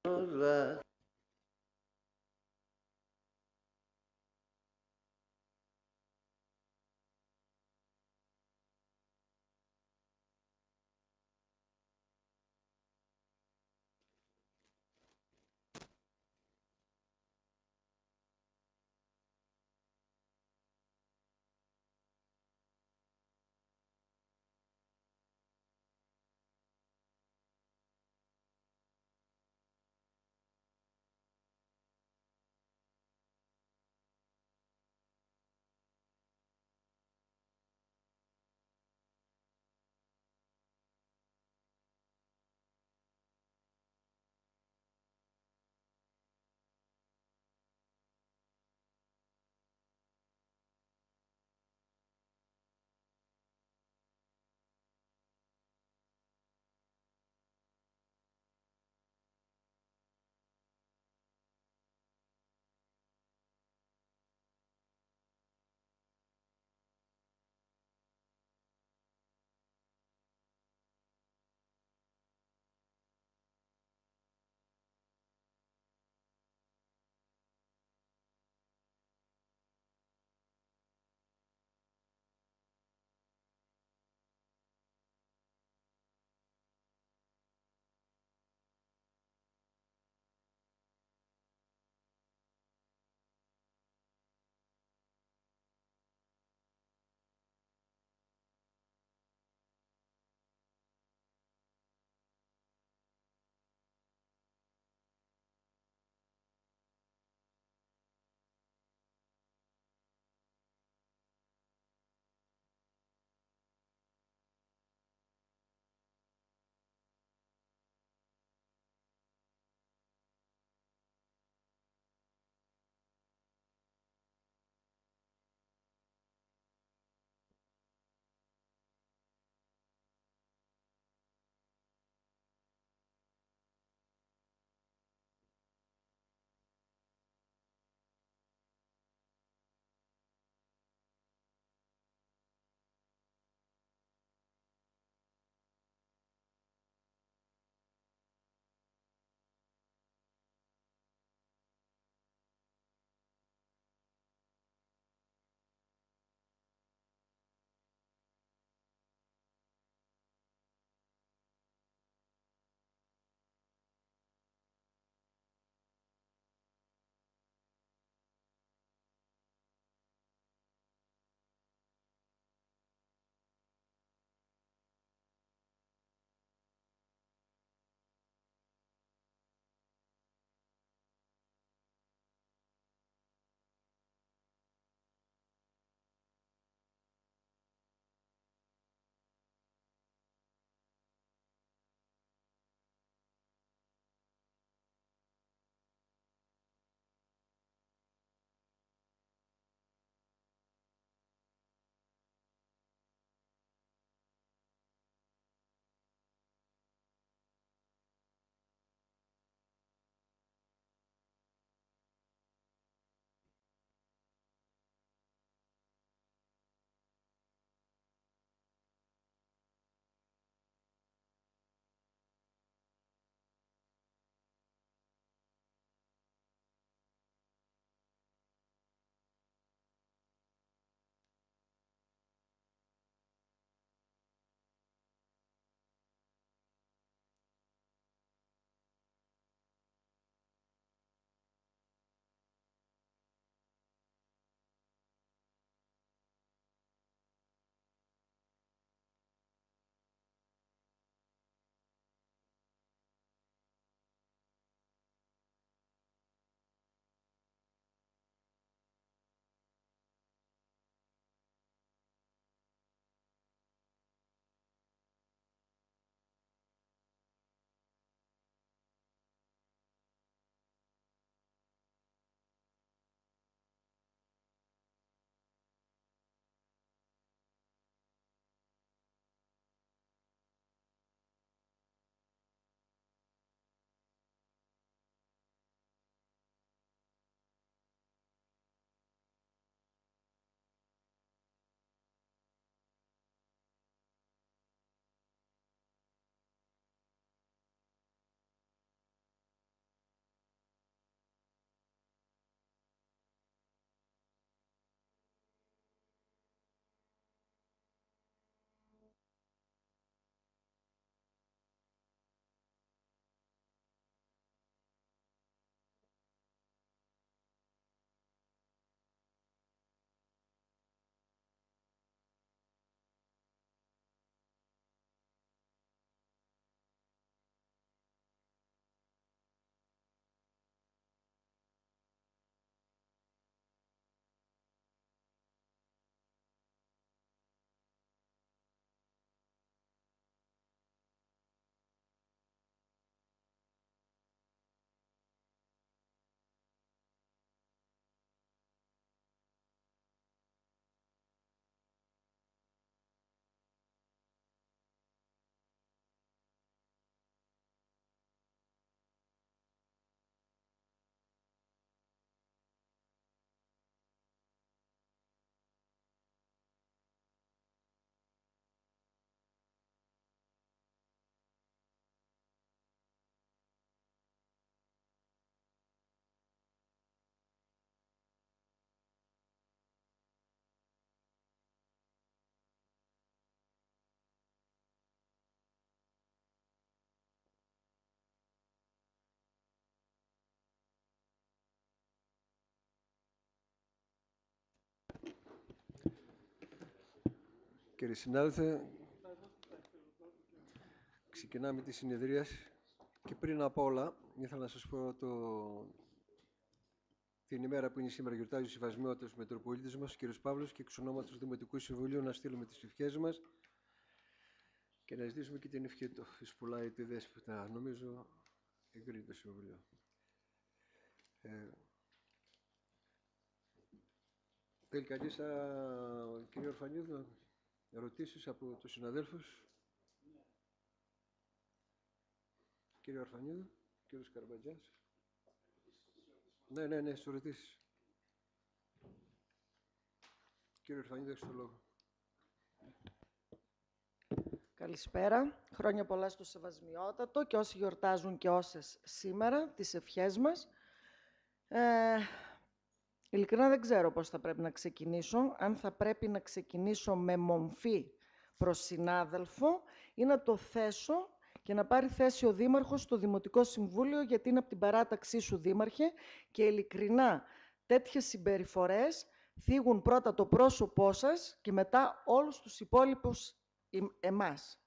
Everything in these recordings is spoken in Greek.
Hola. Κύριε συνάδελφε, ξεκινάμε τη συνεδρίαση και πριν από όλα ήθελα να σας πω την ημέρα που είναι σήμερα γιορτάζει ο Συμβασμιώτατος Μητροπολίτης μας, ο κ. Παύλος, και εξ ονόματος του Δημοτικού Συμβουλίου να στείλουμε τις ευχές μας και να ζητήσουμε και την ευχή του. Ισπουλάει τη δέσποτα. Νομίζω εγκρίνει το Συμβουλίο. Θέλει κανείς, κύριε Ορφανίδου, ερωτήσεις από τους συναδέλφους? Κύριε Ορφανίδου, κύριος Καρμπατζάς. Ναι, στις ερωτήσεις. Κύριε Ορφανίδου, έχεις το λόγο. Καλησπέρα. Χρόνια πολλά στο Σεβασμιότατο και όσοι γιορτάζουν και όσες σήμερα, τις ευχές μας. Ειλικρινά δεν ξέρω πώς θα πρέπει να ξεκινήσω. Αν θα πρέπει να ξεκινήσω με μομφή προς συνάδελφο ή να το θέσω και να πάρει θέση ο Δήμαρχος στο Δημοτικό Συμβούλιο, γιατί είναι από την παράταξή σου, Δήμαρχε, και ειλικρινά τέτοιες συμπεριφορές θίγουν πρώτα το πρόσωπό σας και μετά όλους τους υπόλοιπους εμάς.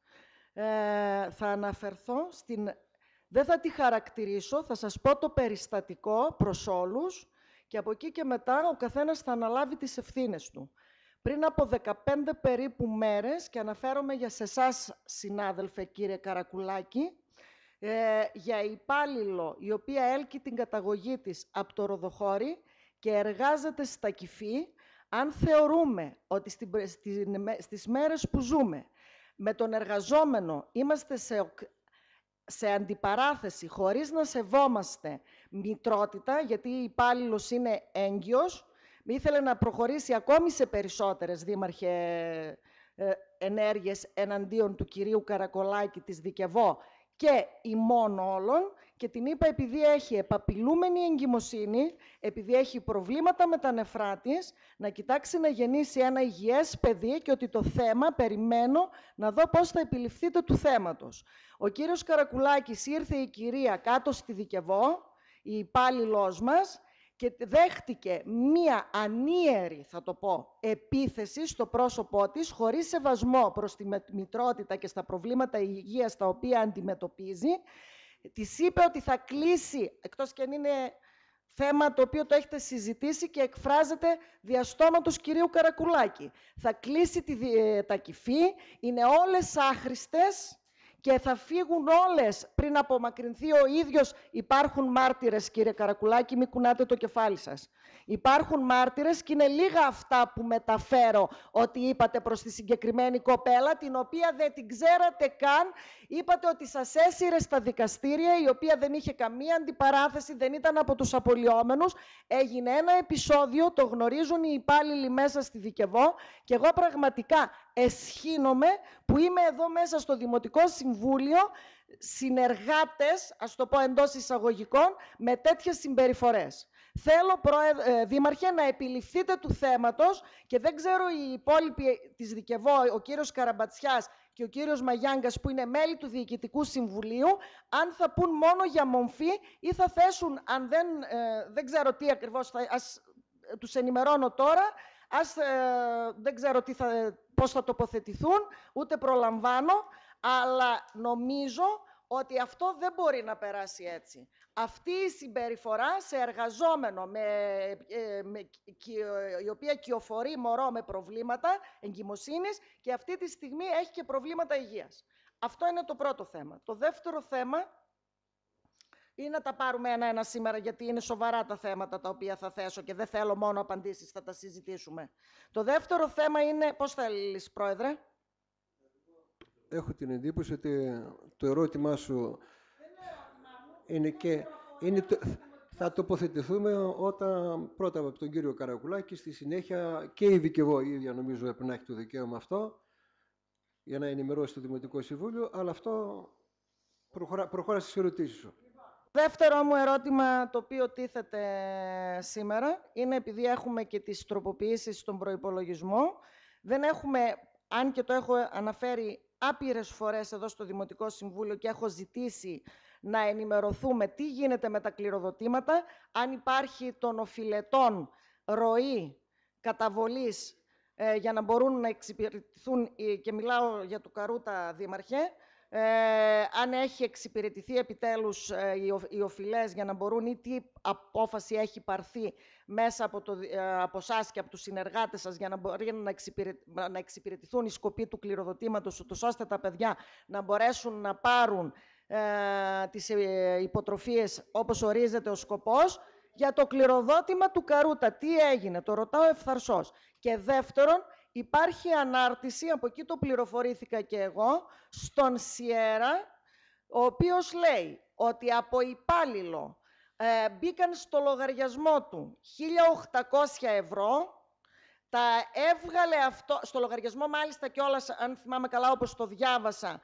Θα αναφερθώ δεν θα τη χαρακτηρίσω, θα σας πω το περιστατικό προς όλους και από εκεί και μετά ο καθένας θα αναλάβει τις ευθύνες του. Πριν από 15 περίπου μέρες, και αναφέρομαι για σε εσάς, συνάδελφε κύριε Καρακουλάκη, για υπάλληλο η οποία έλκει την καταγωγή της από το Ροδοχώρι και εργάζεται στα Κηφή, αν θεωρούμε ότι στις μέρες που ζούμε με τον εργαζόμενο είμαστε σε αντιπαράθεση, χωρίς να σεβόμαστε μητρότητα, γιατί η υπάλληλος είναι έγκυος, ήθελε να προχωρήσει ακόμη σε περισσότερες, Δήμαρχε, ενέργειες εναντίον του κυρίου Καρακολάκη, της δικαιβώ και ημών όλων, και την είπα επειδή έχει επαπειλούμενη εγκυμοσύνη, επειδή έχει προβλήματα με τα νεφρά της, να κοιτάξει να γεννήσει ένα υγιές παιδί και ότι το θέμα περιμένω να δω πώς θα επιληφθείτε του θέματος. Ο κύριος Καρακουλάκης, ήρθε η κυρία κάτω στη δικαιβώ, η υπάλληλός μας, και δέχτηκε μία ανίερη, θα το πω, επίθεση στο πρόσωπό της, χωρίς σεβασμό προς τη μητρότητα και στα προβλήματα υγείας τα οποία αντιμετωπίζει. Της είπε ότι θα κλείσει, εκτός και αν είναι θέμα το οποίο το έχετε συζητήσει και εκφράζεται διαστόματος κυρίου Καρακουλάκη, θα κλείσει τα Κηφή, είναι όλες άχρηστες και θα φύγουν όλες πριν απομακρυνθεί ο ίδιος. Υπάρχουν μάρτυρες, κύριε Καρακουλάκη, μην κουνάτε το κεφάλι σας. Υπάρχουν μάρτυρες και είναι λίγα αυτά που μεταφέρω ότι είπατε προς τη συγκεκριμένη κοπέλα, την οποία δεν την ξέρατε καν. Είπατε ότι σας έσυρε στα δικαστήρια, η οποία δεν είχε καμία αντιπαράθεση, δεν ήταν από τους απολυόμενους. Έγινε ένα επεισόδιο, το γνωρίζουν οι υπάλληλοι μέσα στη δικαιβώ, και εγώ πραγματικά εσχύνομαι που είμαι εδώ μέσα στο Δημοτικό Συμβούλιο συνεργάτες, ας το πω εντός εισαγωγικών, με τέτοιες συμπεριφορές. Θέλω, Δήμαρχε, να επιληφθείτε του θέματος, και δεν ξέρω οι υπόλοιποι της δικαιβώ, ο κύριος Καραμπατσιάς και ο κύριος Μαγιάγκας, που είναι μέλη του Διοικητικού Συμβουλίου, αν θα πούν μόνο για μομφή ή θα θέσουν, αν δεν ξέρω τι ακριβώς, τους ενημερώνω τώρα, δεν ξέρω πώς θα τοποθετηθούν, ούτε προλαμβάνω, αλλά νομίζω ότι αυτό δεν μπορεί να περάσει έτσι. Αυτή η συμπεριφορά σε εργαζόμενο, η οποία κυοφορεί μωρό με προβλήματα εγκυμοσύνης και αυτή τη στιγμή έχει και προβλήματα υγείας. Αυτό είναι το πρώτο θέμα. Το δεύτερο θέμα, ή να τα πάρουμε ένα-ένα σήμερα, γιατί είναι σοβαρά τα θέματα τα οποία θα θέσω και δεν θέλω μόνο απαντήσεις, θα τα συζητήσουμε. Το δεύτερο θέμα είναι, πώς θέλεις, Πρόεδρε? Έχω την εντύπωση ότι το ερώτημά σου είναι και... θα τοποθετηθούμε όταν πρώτα από τον κύριο Καρακουλάκη, στη συνέχεια και η δικαιβώ η ίδια, νομίζω, έπρεπε να έχει το δικαίωμα αυτό για να ενημερώσει το Δημοτικό Συμβούλιο, αλλά αυτό προχώρα στις ερωτήσεις σου. Δεύτερο μου ερώτημα, το οποίο τίθεται σήμερα, είναι επειδή έχουμε και τις τροποποιήσεις στον προϋπολογισμό. Δεν έχουμε, αν και το έχω αναφέρει άπειρες φορές εδώ στο Δημοτικό Συμβούλιο και έχω ζητήσει να ενημερωθούμε τι γίνεται με τα κληροδοτήματα, αν υπάρχει των οφειλετών ροή καταβολής για να μπορούν να εξυπηρετηθούν, και μιλάω για του Καρούτα, Δήμαρχε, αν έχει εξυπηρετηθεί επιτέλους οι οφειλές, για να μπορούν, ή τι απόφαση έχει πάρθει μέσα από εσάς και από τους συνεργάτες σας, για να μπορεί να εξυπηρετηθούν οι σκοποί του κληροδοτήματος, ούτως ώστε τα παιδιά να μπορέσουν να πάρουν τις υποτροφίες όπως ορίζεται ο σκοπός. Για το κληροδότημα του Καρούτα, τι έγινε, το ρωτάω ευθαρσώς. Και δεύτερον, υπάρχει ανάρτηση, από εκεί το πληροφορήθηκα και εγώ, στον Σιέρα, ο οποίος λέει ότι από υπάλληλο μπήκαν στο λογαριασμό του 1.800 ευρώ, τα έβγαλε αυτό, στο λογαριασμό μάλιστα κιόλας, αν θυμάμαι καλά όπως το διάβασα,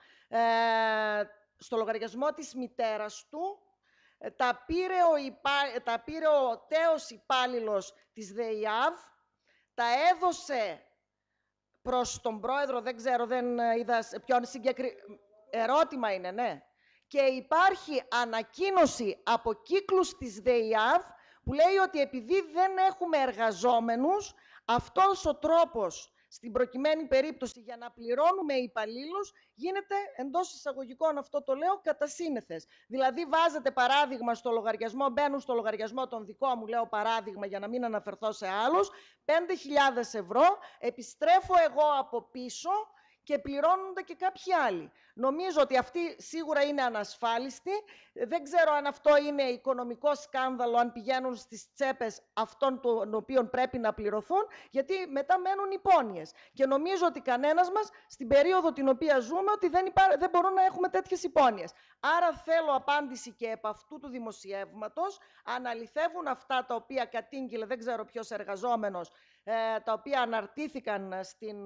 στο λογαριασμό της μητέρας του, τα πήρε ο τέος υπάλληλος της ΔΕΙΑΒ, τα έδωσε προς τον πρόεδρο, δεν ξέρω, δεν είδα ποιον ερώτημα είναι, ναι. Και υπάρχει ανακοίνωση από κύκλους της ΔΕΙΑΒ που λέει ότι επειδή δεν έχουμε εργαζόμενους, αυτός ο τρόπος, στην προκειμένη περίπτωση, για να πληρώνουμε υπαλλήλους, γίνεται, εντός εισαγωγικών αυτό το λέω, κατά σύνηθες. Δηλαδή βάζετε παράδειγμα στο λογαριασμό, μπαίνουν στο λογαριασμό τον δικό μου, λέω παράδειγμα για να μην αναφερθώ σε άλλους, 5.000 ευρώ, επιστρέφω εγώ από πίσω και πληρώνονται και κάποιοι άλλοι. Νομίζω ότι αυτή σίγουρα είναι ανασφάλιστη. Δεν ξέρω αν αυτό είναι οικονομικό σκάνδαλο, αν πηγαίνουν στις τσέπες αυτών των οποίων πρέπει να πληρωθούν, γιατί μετά μένουν υπόνοιες. Και νομίζω ότι κανένας μας, στην περίοδο την οποία ζούμε, ότι δεν μπορούμε να έχουμε τέτοιες υπόνοιες. Άρα θέλω απάντηση και επ' αυτού του δημοσιεύματος, αν αληθεύουν αυτά τα οποία κατήγγειλε, δεν ξέρω ποιος εργαζόμενος, τα οποία αναρτήθηκαν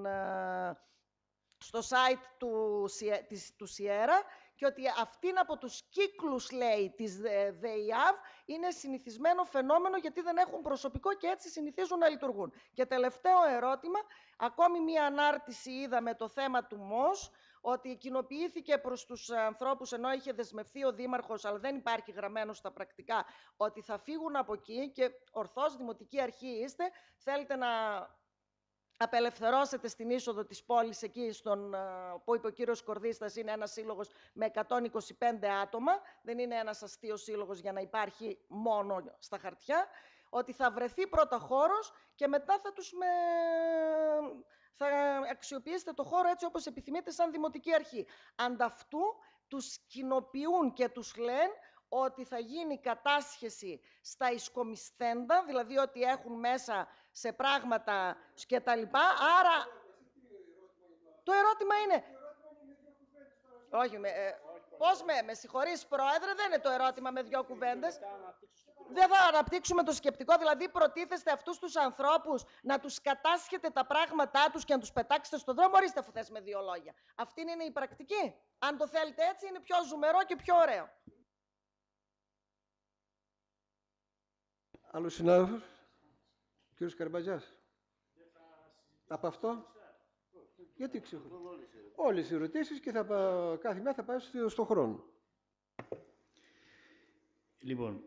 στο site του Σιέρα, και ότι αυτήν από τους κύκλους, λέει, της ΔΕΙΑΒ είναι συνηθισμένο φαινόμενο, γιατί δεν έχουν προσωπικό και έτσι συνηθίζουν να λειτουργούν. Και τελευταίο ερώτημα, ακόμη μία ανάρτηση είδα με το θέμα του ΜΟΣ, ότι κοινοποιήθηκε προς τους ανθρώπους, ενώ είχε δεσμευθεί ο Δήμαρχος, αλλά δεν υπάρχει γραμμένο στα πρακτικά, ότι θα φύγουν από εκεί, και ορθώς δημοτική αρχή είστε, θέλετε να απελευθερώσετε στην είσοδο της πόλης, εκεί που είπε ο κύριος Κορδίστας, είναι ένας σύλλογος με 125 άτομα, δεν είναι ένας αστείος σύλλογος για να υπάρχει μόνο στα χαρτιά, ότι θα βρεθεί πρώτα χώρος και μετά θα αξιοποιήσετε το χώρο έτσι όπως επιθυμείτε σαν δημοτική αρχή. Ανταυτού τους κοινοποιούν και τους λένε ότι θα γίνει κατάσχεση στα ισκομισθέντα, δηλαδή ότι έχουν μέσα σε πράγματα και τα λοιπά. Άρα, το ερώτημα είναι... Όχι, με συγχωρείς, Πρόεδρε, δεν είναι το ερώτημα με δύο κουβέντες. Δεν θα αναπτύξουμε το σκεπτικό, δηλαδή προτίθεστε αυτούς τους ανθρώπους να τους κατάσχετε τα πράγματά τους και να τους πετάξετε στον δρόμο, ορίστε, αφού θες με δύο λόγια. Αυτή είναι η πρακτική. Αν το θέλετε έτσι, είναι πιο ζουμερό και πιο ωραίο. Άλλος συνάδελφος, κύριος Καρμπατζάς. Από αυτό, γιατί ξεχωρίζω. Όλες οι ερωτήσεις και κάθε μέρα θα πάει στον χρόνο. Λοιπόν,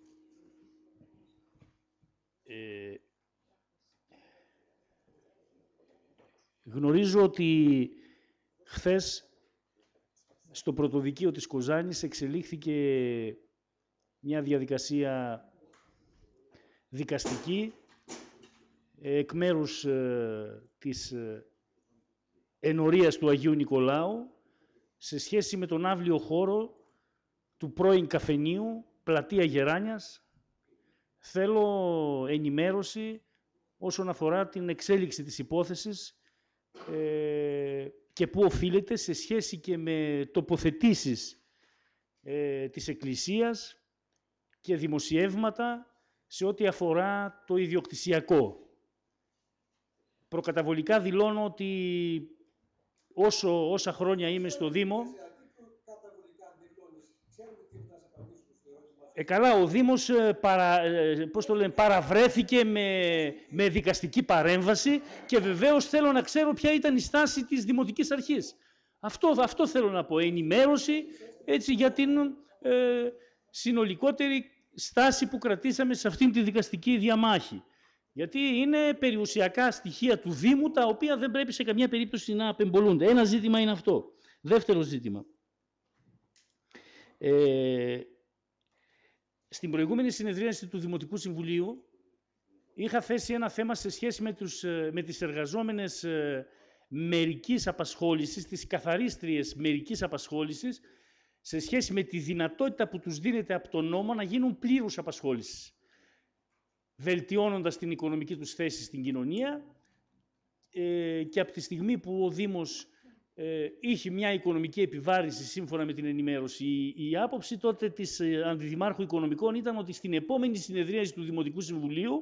γνωρίζω ότι χθες στο πρωτοδικείο της Κοζάνης εξελίχθηκε μια διαδικασία δικαστική εκ μέρους της ενορίας του Αγίου Νικολάου σε σχέση με τον αύλιο χώρο του πρώην καφενείου, πλατεία Γεράνιας. Θέλω ενημέρωση όσον αφορά την εξέλιξη της υπόθεσης και πού οφείλεται, σε σχέση και με τοποθετήσεις της Εκκλησίας και δημοσιεύματα σε ό,τι αφορά το ιδιοκτησιακό. Προκαταβολικά δηλώνω ότι όσα χρόνια είμαι στο Δήμο... Καλά, ο Δήμος παραβρέθηκε με δικαστική παρέμβαση και βεβαίως θέλω να ξέρω ποια ήταν η στάση της Δημοτικής Αρχής. Αυτό θέλω να πω, ενημέρωση έτσι, για την συνολικότερη στάση που κρατήσαμε σε αυτήν τη δικαστική διαμάχη. Γιατί είναι περιουσιακά στοιχεία του Δήμου, τα οποία δεν πρέπει σε καμία περίπτωση να απεμπολούνται. Ένα ζήτημα είναι αυτό. Δεύτερο ζήτημα. Στην προηγούμενη συνεδρίαση του Δημοτικού Συμβουλίου είχα θέσει ένα θέμα σε σχέση με τις εργαζόμενες μερικής απασχόλησης, τις καθαρίστριες μερικής απασχόλησης, σε σχέση με τη δυνατότητα που τους δίνεται από τον νόμο να γίνουν πλήρους απασχόλησης, βελτιώνοντας την οικονομική τους θέση στην κοινωνία, και από τη στιγμή που ο Δήμος είχε μια οικονομική επιβάρυνση σύμφωνα με την ενημέρωση. Η άποψη τότε της Αντιδημάρχου Οικονομικών ήταν ότι στην επόμενη συνεδρίαση του Δημοτικού Συμβουλίου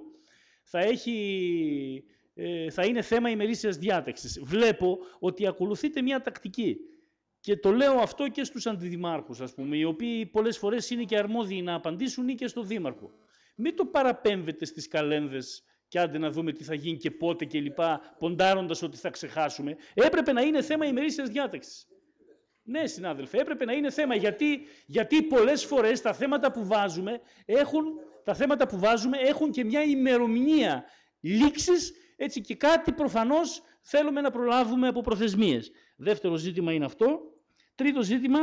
θα είναι θέμα ημερήσιας διάταξης. Βλέπω ότι ακολουθείται μια τακτική. Και το λέω αυτό και στους αντιδημάρχους, ας πούμε, οι οποίοι πολλές φορές είναι και αρμόδιοι να απαντήσουν ή και στο Δήμαρχο. Μην το παραπέμβετε στις καλένδες και άντε να δούμε τι θα γίνει και πότε και λοιπά, ποντάροντας ότι θα ξεχάσουμε. Έπρεπε να είναι θέμα ημερήσιας διάταξης. Ναι, συνάδελφε, έπρεπε να είναι θέμα, γιατί πολλές φορές τα θέματα που βάζουμε έχουν και μια ημερομηνία λήξης, έτσι, και κάτι προφανώς θέλουμε να προλάβουμε από προθεσμίες. Δεύτερο ζήτημα είναι αυτό. Τρίτο ζήτημα,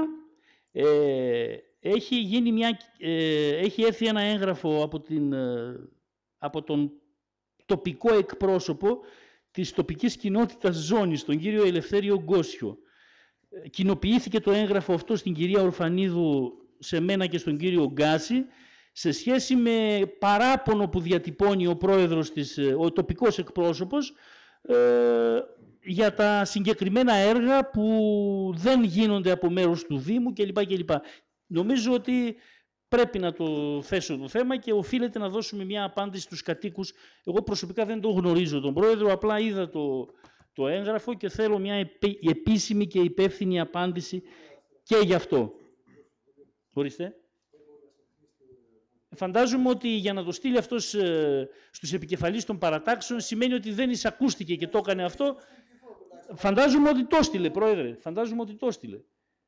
έχει έρθει ένα έγγραφο από τον τοπικό εκπρόσωπο της τοπικής κοινότητας Ζώνης, τον κύριο Ελευθέριο Γκόσιο. Κοινοποιήθηκε το έγγραφο αυτό στην κυρία Ορφανίδου, σε μένα και στον κύριο Γκάση, σε σχέση με παράπονο που διατυπώνει ο πρόεδρος ο τοπικός εκπρόσωπος, για τα συγκεκριμένα έργα που δεν γίνονται από μέρος του Δήμου κλπ. Νομίζω ότι πρέπει να το θέσω το θέμα και οφείλεται να δώσουμε μια απάντηση στους κατοίκους. Εγώ προσωπικά δεν τον γνωρίζω τον πρόεδρο, απλά είδα το έγγραφο και θέλω μια επίσημη και υπεύθυνη απάντηση και γι' αυτό. Ορίστε. Φαντάζομαι ότι για να το στείλει αυτός στους επικεφαλείς των παρατάξεων σημαίνει ότι δεν εισακούστηκε και το έκανε αυτό. Φαντάζομαι ότι το έστειλε, πρόεδρε. Φαντάζομαι ότι το έστειλε.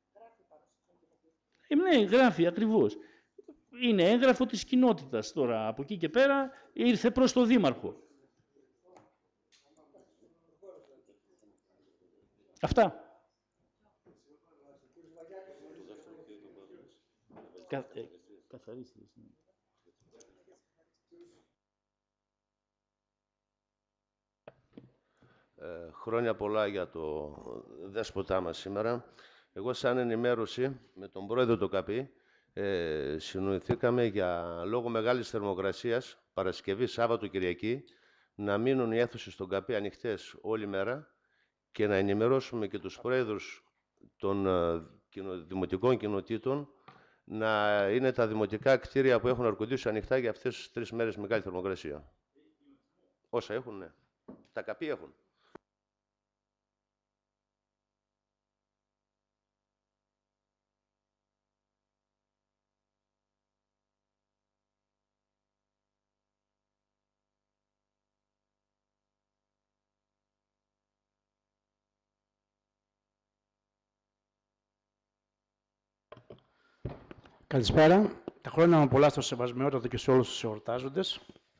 Ναι, γράφει ακριβώς. Είναι έγγραφο της κοινότητας τώρα. Από εκεί και πέρα ήρθε προς το Δήμαρχο. Αυτά. Καθαρίστες. Χρόνια πολλά για το δέσποτά μας σήμερα. Εγώ σαν ενημέρωση με τον πρόεδρο του ΚΑΠΗ συνοηθήκαμε για λόγω μεγάλης θερμοκρασίας Παρασκευή, Σάββατο, Κυριακή να μείνουν οι αίθουσες στον ΚΑΠΗ ανοιχτές όλη μέρα και να ενημερώσουμε και τους πρόεδρους των δημοτικών κοινοτήτων να είναι τα δημοτικά κτίρια που έχουν αρκοντήσει ανοιχτά για αυτές τις 3 μέρες μεγάλη θερμοκρασία. Όσα έχουν, ναι. Τα ΚΑΠΗ έχουν. Καλησπέρα. Τα χρόνια μου πολλά στο σεβασμιότατο και σε όλους τους εορτάζοντες.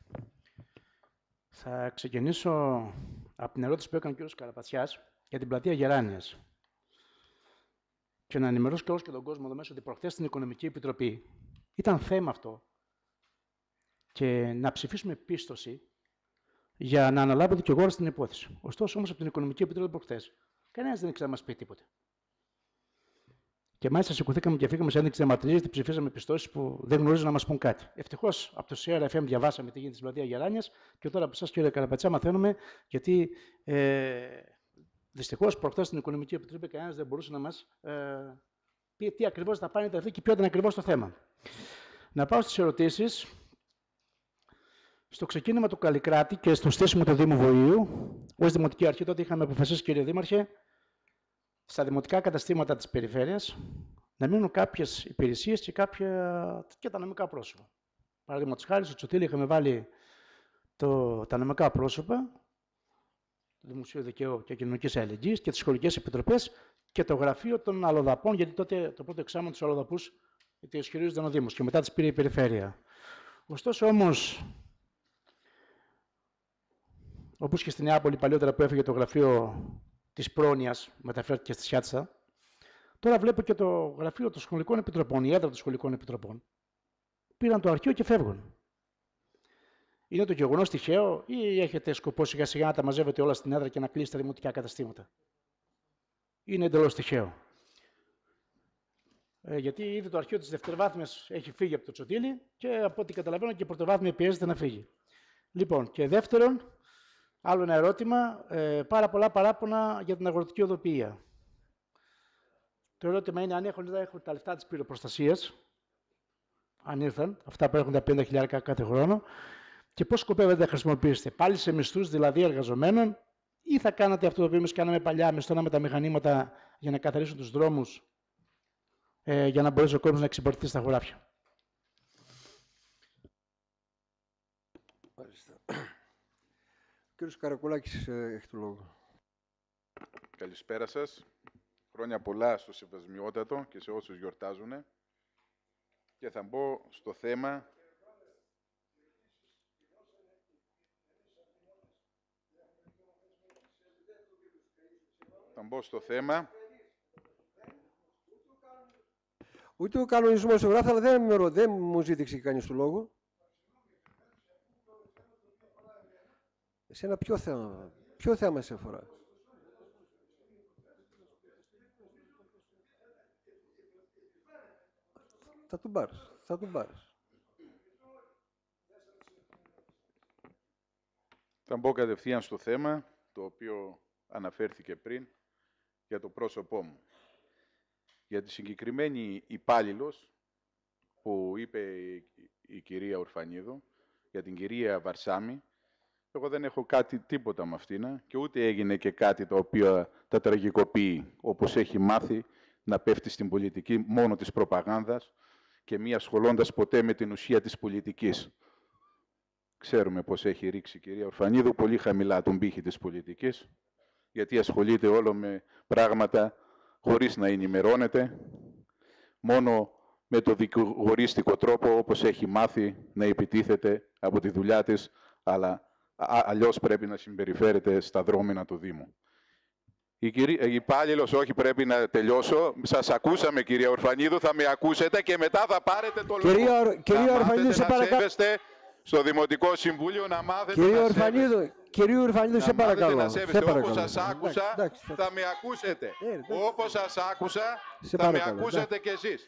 Θα ξεκινήσω από την ερώτηση που έκανε ο κ. Καραπατσιάς για την πλατεία Γεράνιας. Και να ενημερώσω και όλους και τον κόσμο εδώ μέσα ότι προχθές στην Οικονομική Επιτροπή ήταν θέμα αυτό και να ψηφίσουμε πίστοση για να αναλάβω δικηγόρο στην υπόθεση. Ωστόσο, όμως, από την Οικονομική Επιτροπή προχθές, κανένας δεν ήξερε να μας πει τίποτε. Και μάλιστα σηκωθήκαμε και φύγαμε σε ένδειξη διαμαρτυρίας και ψηφίσαμε πιστώσεις που δεν γνωρίζουν να μας πούν κάτι. Ευτυχώς από το CRFM διαβάσαμε τι γίνεται στην πλατεία Γεράνιας και τώρα από εσάς, κύριε Καραπατσιά, μαθαίνουμε γιατί δυστυχώς προχθές στην Οικονομική Επιτροπή κανένας δεν μπορούσε να μας πει τι ακριβώς θα πάνε τα αυτή και ποιο ήταν ακριβώς το θέμα. Να πάω στις ερωτήσεις. Στο ξεκίνημα του Καλλικράτη και στο στήσιμο του Δήμου Βοηίου, ως Δημοτική Αρχή, τότε είχαμε αποφασίσει, κύριε Δήμαρχε, στα δημοτικά καταστήματα της περιφέρειας να μείνουν κάποιες υπηρεσίες και τα νομικά πρόσωπα. Παραδείγματος χάρη, στο Τσοτήλι είχαμε βάλει τα νομικά πρόσωπα του Δημοσίου Δικαίου και Κοινωνικής Αλληλεγγύης και τις σχολικές επιτροπές και το γραφείο των αλλοδαπών, γιατί τότε το πρώτο εξάμηνο τους αλλοδαπούς ισχυρίζονταν ο Δήμος και μετά τις πήρε η περιφέρεια. Ωστόσο όμως, όπως και στη Νεάπολη παλιότερα που έφυγε το γραφείο της πρόνοιας, μεταφέρθηκε στη Σιάτσα, τώρα βλέπω και το γραφείο των σχολικών επιτροπών, η έδρα των σχολικών επιτροπών. Πήραν το αρχείο και φεύγουν. Είναι το γεγονός τυχαίο ή έχετε σκοπό σιγά σιγά να τα μαζεύετε όλα στην έδρα και να κλείσετε δημοτικά καταστήματα? Είναι εντελώς τυχαίο. Γιατί ήδη το αρχείο της δευτεροβάθμιας έχει φύγει από το Τσοτήλι και από ό,τι καταλαβαίνω και η πρωτοβάθμια πιέζεται να φύγει. Λοιπόν, και δεύτερον, άλλο ένα ερώτημα, πάρα πολλά παράπονα για την αγροτική οδοποιία. Το ερώτημα είναι αν έχουν τα λεφτά της πυροπροστασίας, αν ήρθαν, αυτά που έχουν τα 50.000 κάθε χρόνο, και πώς σκοπεύετε να χρησιμοποιήσετε, πάλι σε μισθούς δηλαδή εργαζομένων, ή θα κάνατε αυτό το οποίο εμείς κάναμε παλιά, μισθώναμε τα μηχανήματα για να καθαρίσουν τους δρόμους, για να μπορέσει ο κόσμος να εξυπηρετεί στα χωράφια. Μάλιστα. Ο κύριος Καρακουλάκης έχει το λόγο. Καλησπέρα σας. Χρόνια πολλά στο Σεβασμιότατο και σε όσους γιορτάζουν. Και θα μπω στο θέμα... Ούτε ο κανονισμός το γράφει, αλλά δεν μου ζήτησε κανείς το λόγο. Εσένα ποιο θέμα σε αφορά? Θα τον πάρεις. Θα μπω κατευθείαν στο θέμα, το οποίο αναφέρθηκε πριν, για το πρόσωπό μου. Για τη συγκεκριμένη υπάλληλος που είπε η κυρία Ορφανίδου, για την κυρία Βαρσάμη, εγώ δεν έχω τίποτα με αυτήν και ούτε έγινε και κάτι το οποίο τα τραγικοποιεί, όπως έχει μάθει να πέφτει στην πολιτική μόνο της προπαγάνδας και μη ασχολώντας ποτέ με την ουσία της πολιτικής. Ξέρουμε πώς έχει ρίξει η κυρία Ορφανίδου πολύ χαμηλά τον πύχη της πολιτικής, γιατί ασχολείται όλο με πράγματα χωρίς να ενημερώνεται, μόνο με το δικηγορίστικο τρόπο, όπως έχει μάθει να επιτίθεται από τη δουλειά της, αλλά αλλιώς πρέπει να συμπεριφέρεται στα δρόμενα του Δήμου. Η υπάλληλος, όχι, πρέπει να τελειώσω. Σας ακούσαμε, κυρία Ορφανίδου, θα με ακούσετε και μετά θα πάρετε το λόγο. Κυρία Ορφανίδου, σε παρακαλώ. Στο Δημοτικό Συμβούλιο να μάθετε Κυρία Ορφανίδου, σε παρακαλώ. Όπως σας άκουσα, θα με ακούσετε. Όπως σας άκουσα, θα με ακούσετε κι εσείς.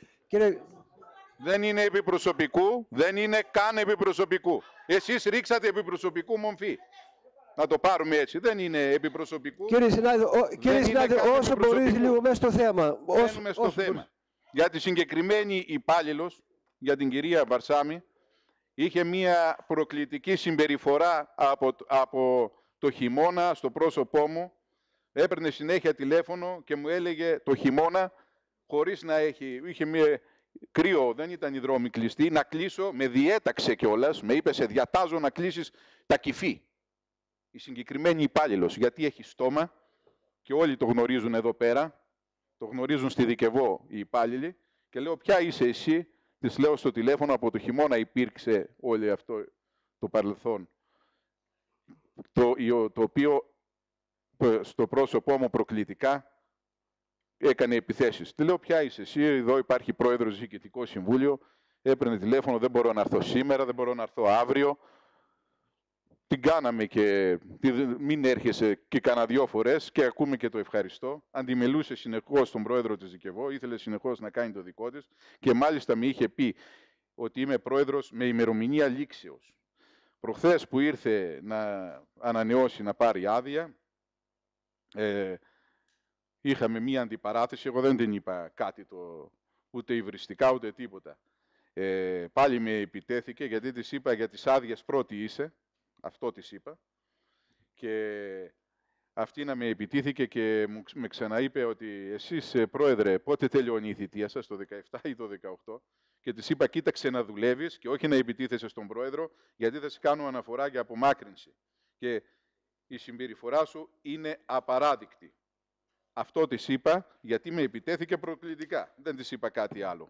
Δεν είναι επιπροσωπικού, δεν είναι καν επιπροσωπικού. Εσείς ρίξατε επιπροσωπικού μομφή. Να το πάρουμε έτσι. Δεν είναι επιπροσωπικού. Κύριε συνάδελφε, όσο μπορείς λίγο μέσα στο θέμα. Μπαίνουμε στο θέμα. Για τη συγκεκριμένη υπάλληλος, για την κυρία Βαρσάμη, είχε μία προκλητική συμπεριφορά από το χειμώνα στο πρόσωπό μου. Έπαιρνε συνέχεια τηλέφωνο και μου έλεγε το χειμώνα, χωρίς να είχε μία κρύο, δεν ήταν οι δρόμοι κλειστοί, να κλείσω, με διέταξε κιόλας, με είπε σε διατάζω να κλείσεις τα Κηφή. Η συγκεκριμένη υπάλληλος, γιατί έχει στόμα και όλοι το γνωρίζουν εδώ πέρα, το γνωρίζουν στη Δικαιβό οι υπάλληλοι και λέω ποια είσαι εσύ, της λέω στο τηλέφωνο, από το χειμώνα υπήρξε όλο αυτό το παρελθόν, το οποίο στο πρόσωπό μου προκλητικά έκανε επιθέσεις. Τη λέω ποια είσαι εσύ, εδώ υπάρχει πρόεδρος Διοικητικό Συμβούλιο, έπαιρνε τηλέφωνο, δεν μπορώ να έρθω σήμερα, δεν μπορώ να έρθω αύριο. Την κάναμε και μην έρχεσαι και κάνα 2 φορές και ακούμε και το ευχαριστώ. Αντιμελούσε συνεχώς τον πρόεδρο της Δικαιβό, ήθελε συνεχώς να κάνει το δικό της και μάλιστα με είχε πει ότι είμαι πρόεδρος με ημερομηνία λήξεως. Προχθές που ήρθε να ανανεώσει, να πάρει άδεια, είχαμε μία αντιπαράθεση, εγώ δεν την είπα κάτι ούτε υβριστικά ούτε τίποτα. Πάλι με επιτέθηκε γιατί της είπα για τις άδειες πρώτη είσαι. Αυτό της είπα και αυτή να με επιτίθηκε και με ξαναείπε ότι εσείς, πρόεδρε, πότε τελειώνει η θητεία σας, το 17 ή το 18, και της είπα κοίταξε να δουλεύεις και όχι να επιτίθεσαι στον πρόεδρο, γιατί θα σε κάνω αναφορά για απομάκρυνση και η συμπεριφορά σου είναι απαράδεικτη. Αυτό της είπα γιατί με επιτέθηκε προκλητικά, δεν της είπα κάτι άλλο.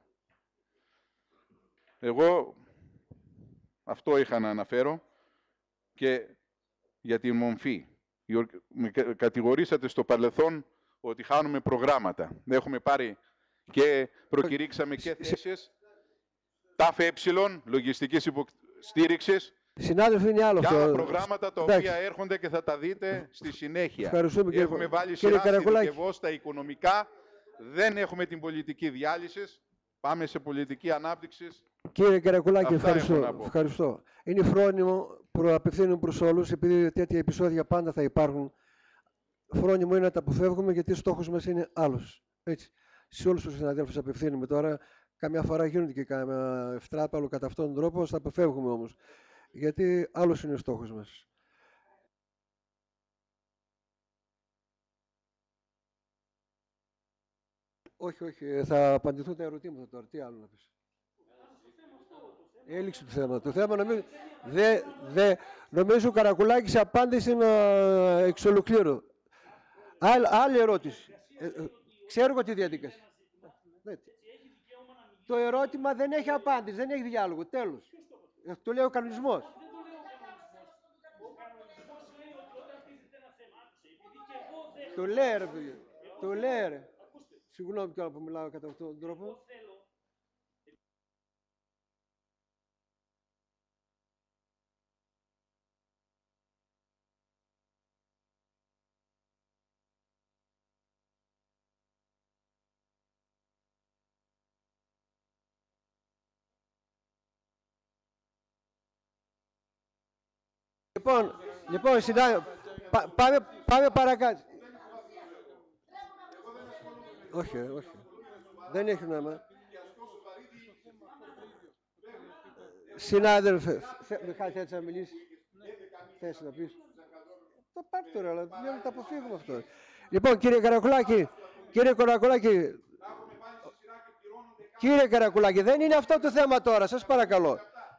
Εγώ αυτό είχα να αναφέρω. Και για τη μομφή. Με κατηγορήσατε στο παρελθόν ότι χάνουμε προγράμματα. Έχουμε πάρει και προκηρύξαμε και θέσεις ΤΑΦΕ, λογιστικής υποστήριξης, Συνάδελφοι, είναι άλλο και αυτό. άλλα προγράμματα τα οποία έρχονται και θα τα δείτε στη συνέχεια. Έχουμε βάλει σειρά στη δικαιβό στα οικονομικά, δεν έχουμε την πολιτική διάλυση, πάμε σε πολιτική ανάπτυξη. Κύριε Καρακουλάκη, ευχαριστώ. Είναι φρόνιμο που απευθύνουν προς όλους, επειδή τέτοια επεισόδια πάντα θα υπάρχουν. Φρόνιμο είναι να τα αποφεύγουμε, γιατί ο στόχος μας είναι άλλος. Έτσι. Σε όλους τους συναδέλφους απευθύνουμε τώρα. Καμιά φορά γίνονται και καμιά ευτράπαλο κατά αυτόν τον τρόπο, θα αποφεύγουμε όμως. Γιατί άλλος είναι ο στόχος μας. Όχι, θα απαντηθούν τα ερωτήματα τώρα. Τι άλλο να πεις. Έληξε το θέμα. Το θέμα νομίζω ο Καρακουλάκης απάντησε εξ ολοκλήρου. Άλλη ερώτηση. Ξέρω εγώ τη διαδικασία. Το ερώτημα δεν έχει απάντηση, δεν έχει διάλογο. Τέλος. Το λέει ο κανονισμός. Το λέει ρε παιδί. Το λέει ρε. Συγγνώμη κιόλας που μιλάω κατά αυτόν τον τρόπο. Λοιπόν, πάμε παρακάτω. Όχι. Δεν έχει νόημα. Συνάδελφε, Μιχάλη, θέλεις να μιλήσεις? Θες να πεις? Θα πάρει τώρα, αλλά δεν θα τα αποφύγουμε αυτό. Λοιπόν, κύριε Καρακουλάκη, δεν είναι αυτό το θέμα τώρα, σας παρακαλώ.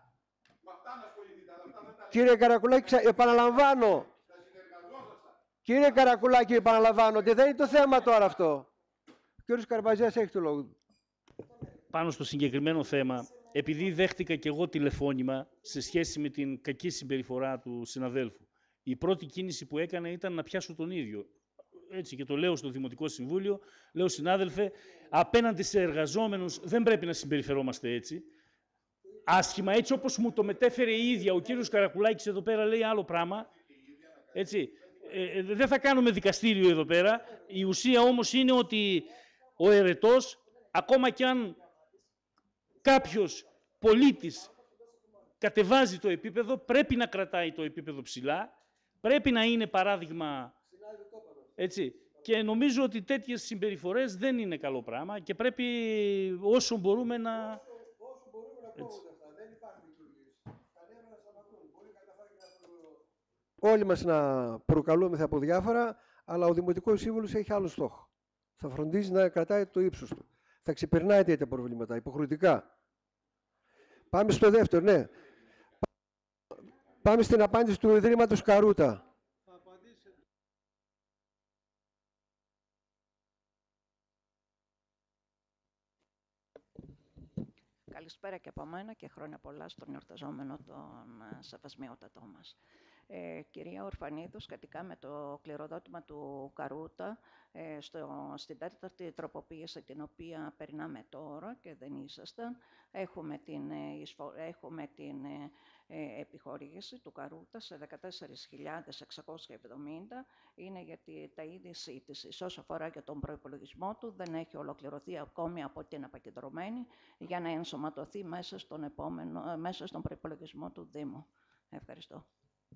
Κύριε Καρακουλάκη, επαναλαμβάνω. Κύριε Καρακουλάκη, επαναλαμβάνω ότι δεν είναι το θέμα τώρα αυτό. Ο κύριος Καρμπαζιάς έχει το λόγο. Πάνω στο συγκεκριμένο θέμα, επειδή δέχτηκα και εγώ τηλεφώνημα σε σχέση με την κακή συμπεριφορά του συναδέλφου, η πρώτη κίνηση που έκανε ήταν να πιάσω τον ίδιο. Έτσι, και το λέω στο Δημοτικό Συμβούλιο, λέω συνάδελφε, απέναντι σε εργαζόμενους δεν πρέπει να συμπεριφερόμαστε έτσι. Άσχημα, έτσι όπως μου το μετέφερε η ίδια ο κύριος Καρακουλάκης εδώ πέρα λέει άλλο πράγμα. Έτσι, δεν θα κάνουμε δικαστήριο εδώ πέρα. Η ουσία όμως είναι ότι ο ερετός, ακόμα κι αν κάποιος πολίτης κατεβάζει το επίπεδο, πρέπει να κρατάει το επίπεδο ψηλά, πρέπει να είναι παράδειγμα. Έτσι. Και νομίζω ότι τέτοιες συμπεριφορές δεν είναι καλό πράγμα και πρέπει όσο μπορούμε να... Έτσι. Όλοι μας να προκαλούμεθα από διάφορα, αλλά ο Δημοτικός Σύμβουλος έχει άλλο στόχο. Θα φροντίζει να κρατάει το ύψος του. Θα ξεπερνάει τέτοια προβλήματα, υποχρεωτικά. Πάμε στο δεύτερο, ναι. Πάμε στην απάντηση του Ιδρύματος Καρούτα. Καλησπέρα και από μένα και χρόνια πολλά στον εορταζόμενο τον σεβασμιότατό μας. Κυρία Ορφανίδου, σχετικά με το κληροδότημα του Καρούτα, στην τέταρτη τροποποίηση την οποία περνάμε τώρα και δεν ήσασταν, έχουμε την επιχορήγηση του Καρούτα σε 14.670, είναι γιατί τα είδη σύντησης. Όσο αφορά για τον προϋπολογισμό του, δεν έχει ολοκληρωθεί ακόμη από την επακεντρωμένη για να ενσωματωθεί μέσα στον προϋπολογισμό του Δήμου. Ευχαριστώ.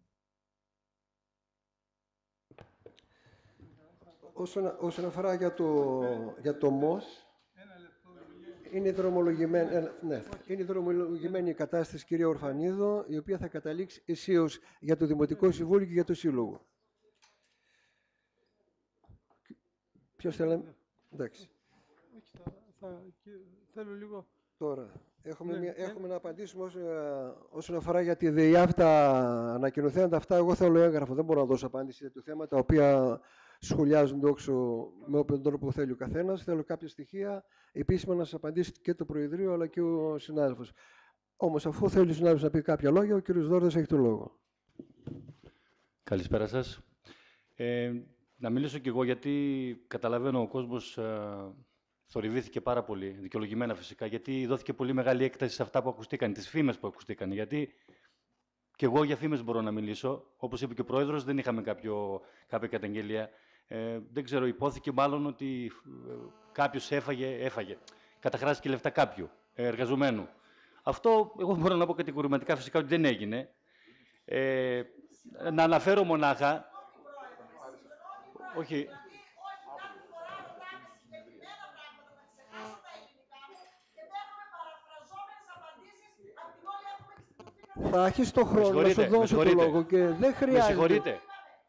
Όσον αφορά για το ΜΟΣ, είναι δρομολογημένη η κατάσταση, κυρία Ορφανίδο, η οποία θα καταλήξει αισίως για το Δημοτικό Συμβούλιο και για το Σύλλογο. Ποιος θέλει? Εντάξει. Θέλω λίγο... Τώρα, έχουμε να απαντήσουμε όσον αφορά για τη ΔΕΙΑΒ, τα ανακοινωθέντα αυτά. Εγώ θέλω έγγραφο, δεν μπορώ να δώσω απάντηση για το θέμα τα οποία σχολιάζονται όξω με όποιον τρόπο θέλει ο καθένας. Θέλω κάποια στοιχεία επίσημα να σας απαντήσει και το Προεδρείο αλλά και ο συνάδελφος. Όμως, αφού θέλει ο συνάδελφος να πει κάποια λόγια, ο κύριος Δόρδας έχει το λόγο. Καλησπέρα σας. Να μιλήσω κι εγώ, γιατί καταλαβαίνω ο κόσμος θορυβήθηκε πάρα πολύ, δικαιολογημένα φυσικά, γιατί δόθηκε πολύ μεγάλη έκταση σε αυτά που ακουστήκαν, τις φήμες που ακουστήκαν. Γιατί κι εγώ για φήμες μπορώ να μιλήσω. Όπως είπε και ο Πρόεδρος, δεν είχαμε κάποια καταγγελία. Δεν ξέρω, υπόθηκε μάλλον ότι κάποιος έφαγε. Καταχράστηκε λεφτά κάποιου εργαζομένου. Αυτό εγώ μπορώ να πω κατηγορηματικά φυσικά ότι δεν έγινε. Να αναφέρω μονάχα... Όχι. Θα έχεις το χρόνο να σου δώσω το λόγο και δεν χρειάζεται. Με συγχωρείτε.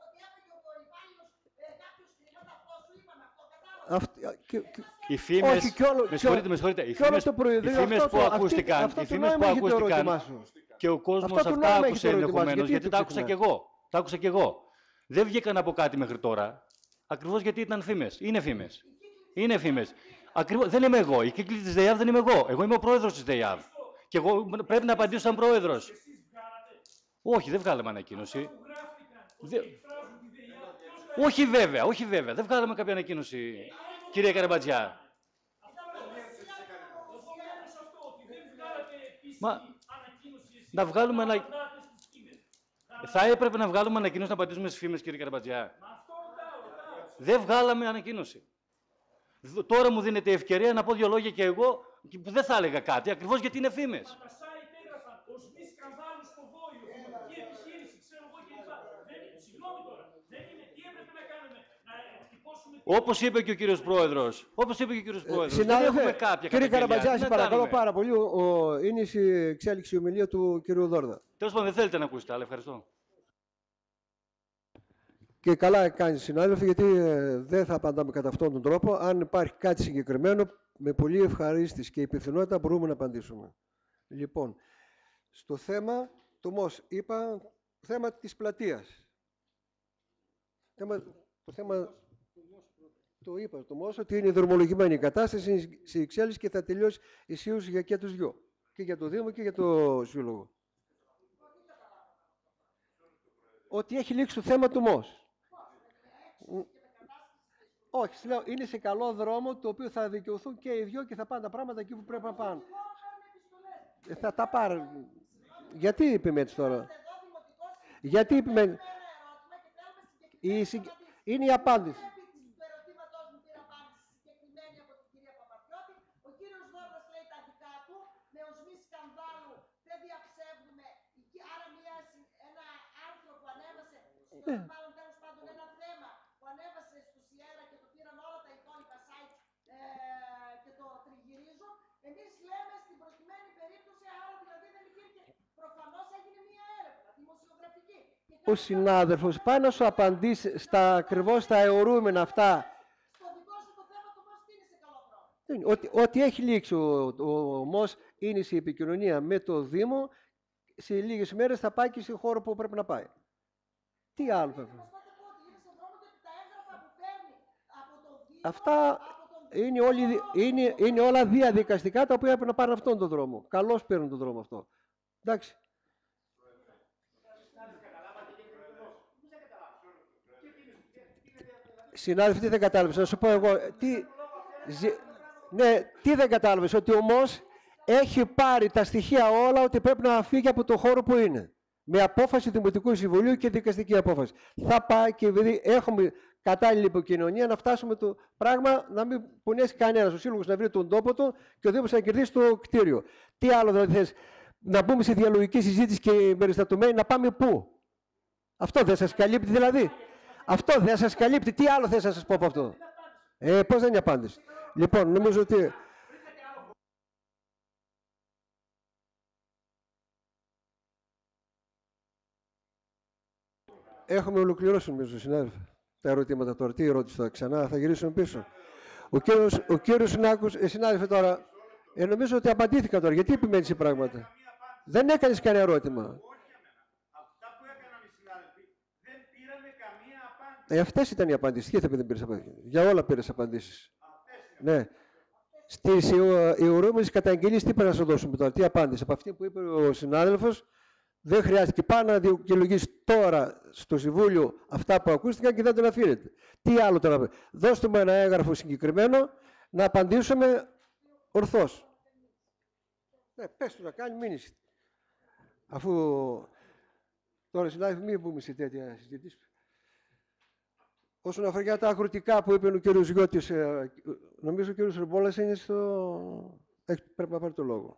Οι φήμες, με συγχωρείτε, οι φήμες που ακούστηκαν, και ο κόσμος αυτά άκουσε ενδεχομένως, γιατί τα άκουσα κι εγώ. Τα άκουσα κι εγώ. Δεν βγήκαν από κάτι μέχρι τώρα, ακριβώς γιατί ήταν φήμες. Είναι φήμες. Είναι φήμες. Δεν είμαι εγώ. Η κύκλη της ΔΕΙΑΒ δεν είμαι εγώ. Εγώ είμαι ο πρόεδρος της ΔΕΙΑΒ. Και εγώ πρέπει να απαντήσω σαν πρόεδρος. Όχι, δεν βγάλαμε ανακοίνωση. Όχι βέβαια, όχι βέβαια. Δεν βγάλαμε κάποια ανακοίνωση, κύριε Καραμπατζιά. Μα να βγάλουμε Θα έπρεπε να βγάλουμε ανακοίνωση να απαντήσουμε στις φήμες, κύριε Καραμπατζιά. Δεν βγάλαμε ανακοίνωση. Τώρα μου δίνεται ευκαιρία να πω δύο λόγια και εγώ που δεν θα έλεγα κάτι, ακριβώς γιατί είναι φήμες. Όπως είπε και ο κύριος Πρόεδρος, δεν έχουμε κάποια κύριε Καραμπατζιά, παρακαλώ πάρα πολύ, είναι η εξέλιξη ομιλία του κύριου Δόρδα. Τέλος πάντων, δεν θέλετε να ακούσετε, αλλά ευχαριστώ. Και καλά κάνει, συνάδελφοι, γιατί δεν θα απαντάμε κατά αυτόν τον τρόπο. Αν υπάρχει κάτι συγκεκριμένο, με πολύ ευχαρίστηση και υπευθυνότητα μπορούμε να απαντήσουμε. Λοιπόν, στο θέμα, είπα, θέμα της πλατείας. Το είπα το ΜΟΣ, ότι είναι δρομολογημένη η κατάσταση, σε εξέλιξη και θα τελειώσει ισχύως για και τους δυο. Και για το Δήμο και για το Σύλλογο. Ότι έχει λήξει το θέμα του ΜΟΣ. Όχι, λέω, είναι σε καλό δρόμο, το οποίο θα δικαιωθούν και οι δυο και θα πάνε τα πράγματα εκεί που πρέπει να πάνε. Θα τα πάρουν. Γιατί επιμένεις τώρα? Γιατί επιμένεις? Είναι η απάντηση. Μάλλον τέλος πάντων ένα θέμα που ανέβασε στο Σιέρα και το πήραν όλα τα υπόλοιπα site και το τριγυρίζω. Εμείς λέμε στην προκειμένη περίπτωση, άρα δηλαδή δεν υπήρχε. Προφανώς έγινε μια έρευνα δημοσιογραφική. Ο συνάδελφος πάει να σου απαντήσει ακριβώς στα αιωρούμενα αυτά. Στο δικό σου το θέμα το ΜΟΣ είναι σε καλό δρόμο. Ότι έχει λήξει ο ΜΟΣ είναι σε επικοινωνία με το Δήμο, σε λίγες μέρες θα πάει και σε χώρο που πρέπει να πάει. Τι άλλο πρέπει? Αυτά είναι όλα διαδικαστικά τα οποία πρέπει να πάρουν αυτόν τον δρόμο. Καλώς παίρνουν τον δρόμο αυτό. Εντάξει. Συνάδελφοι, τι δεν κατάλαβες? Να σου πω εγώ. Τι δεν κατάλαβες? Ότι ο ΜΟΣ έχει πάρει τα στοιχεία όλα ότι πρέπει να φύγει από το χώρο που είναι. Με απόφαση Δημοτικού Συμβουλίου και δικαστική απόφαση. Θα πάει και επειδή έχουμε κατάλληλη υποκοινωνία να φτάσουμε το πράγμα να μην πονέσει κανένας. Ο Σύλλογος να βρει τον τόπο του και ο Δήμος να κερδίσει το κτίριο. Τι άλλο δηλαδή θες? Να μπούμε σε διαλογική συζήτηση και περιστατωμένη, να πάμε πού? Αυτό δεν σας καλύπτει δηλαδή? Αυτό δεν σας καλύπτει? Τι άλλο θες να σας πω από αυτό? Πώς δεν είναι απάντηση? Λοιπόν, νομίζω ότι... Έχουμε ολοκληρώσει, νομίζω, συνάδελφε, τα ερωτήματα τώρα. Τι ερώτηση τώρα ξανά, θα γυρίσουμε πίσω. Ο κύριος Νάκος, συνάδελφε τώρα, νομίζω ότι απαντήθηκα τώρα. Γιατί επιμένεις σε πράγματα? Δεν έκανες κανένα ερώτημα. Αυτά που έκαναν οι συνάδελφοι, δεν πήραμε καμία απάντηση. Αυτές ήταν οι απαντήσεις. Τι δεν πήρες απαντήσεις? Για όλα πήρες απαντήσεις. Ναι. Στις αιωρούμενες καταγγελίες τι πρέπει να σου δώσουμε τώρα? Τι απάντηση? Από αυτή που είπε ο συνάδελφος, Δεν χρειάστηκε πάνω να δικαιολογήσει τώρα στο Συμβούλιο αυτά που ακούστηκαν και δεν τον αφήνεται. Τι άλλο τώρα να πει. Δώστε μου ένα έγγραφο συγκεκριμένο να απαντήσουμε ορθώς. Ναι, πες του να κάνει μήνυση. Αφού τώρα συνάδελφοι μην μπούμε σε τέτοια συζήτηση. Όσον αφορά τα αγροτικά που είπε ο κ. Γιώτης, νομίζω ο κ. Ρεμπόλας είναι στο... Πρέπει να πάρει το λόγο.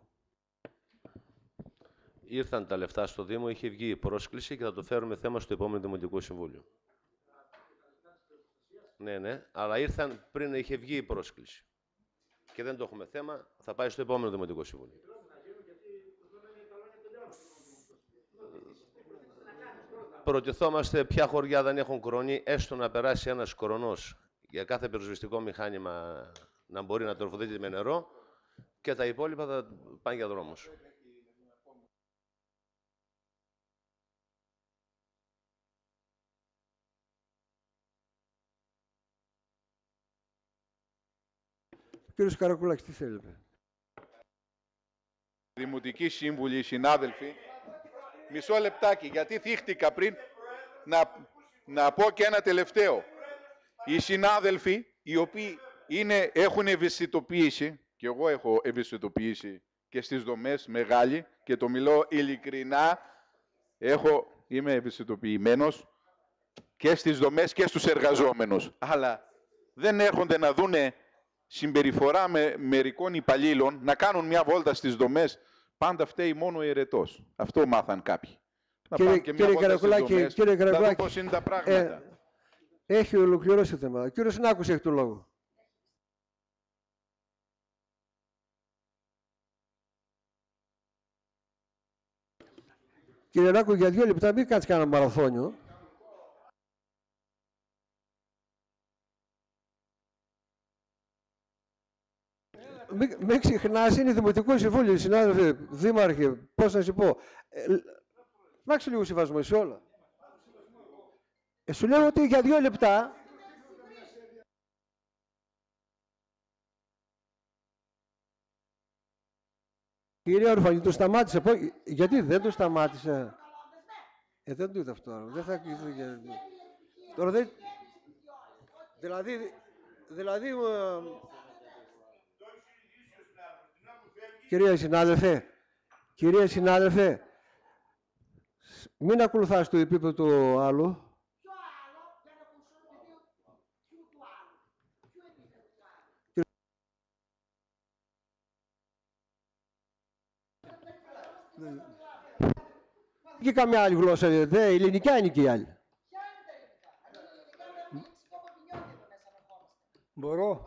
Ήρθαν τα λεφτά στο Δήμο, είχε βγει η πρόσκληση και θα το φέρουμε θέμα στο επόμενο Δημοτικό Συμβούλιο. Ναι, αλλά ήρθαν πριν είχε βγει η πρόσκληση. Και δεν το έχουμε θέμα, θα πάει στο επόμενο Δημοτικό Συμβούλιο. Προτιθόμαστε ποια χωριά δεν έχουν κρονί, έστω να περάσει ένας κρονός για κάθε πυροσβεστικό μηχάνημα να μπορεί να τροφοδοτείται με νερό και τα υπόλοιπα θα πάνε για δρόμους. Κύριος Καρακουλάκης, τι θέλετε. Δημοτικοί σύμβουλοι, συνάδελφοι, μισό λεπτάκι, γιατί θύχτηκα πριν να πω και ένα τελευταίο. Οι συνάδελφοι, οι οποίοι έχουν ευαισθητοποίηση, και εγώ έχω ευαισθητοποίηση και στις δομές μεγάλη, και το μιλώ ειλικρινά, είμαι ευαισθητοποιημένος και στις δομές και στους εργαζόμενους. Αλλά δεν έρχονται να δούνε συμπεριφορά με μερικών υπαλλήλων, να κάνουν μια βόλτα στις δομές, πάντα φταίει μόνο ο αιρετός. Αυτό μάθαν κάποιοι. Κύριε Καρακουλάκη, να δω πώς είναι τα πράγματα. Έχει ολοκληρώσει το θέμα. Ο κύριος Νάκος έχει το λόγο. Κύριε Νάκο, για 2 λεπτά μην κάνεις κανένα μαραθώνιο. Μην ξεχνάς, είναι Δημοτικό Συμβούλιο, συνάδελφοι, δήμαρχε, πώς να σου πω. Μάξε λίγο συμβασμό σε όλα. Σου λέω ότι για 2 λεπτά... Κυρία Ορφανή, το σταμάτησε. Γιατί δεν το σταμάτησε. Δεν το είδα αυτό. Δεν θα... Τώρα δεν... Δηλαδή... Κυρία συνάδελφε, μην ακολουθάς το επίπεδο του άλλου. Και καμιά άλλη γλώσσα, ελληνικά είναι και η άλλη. Μπορώ.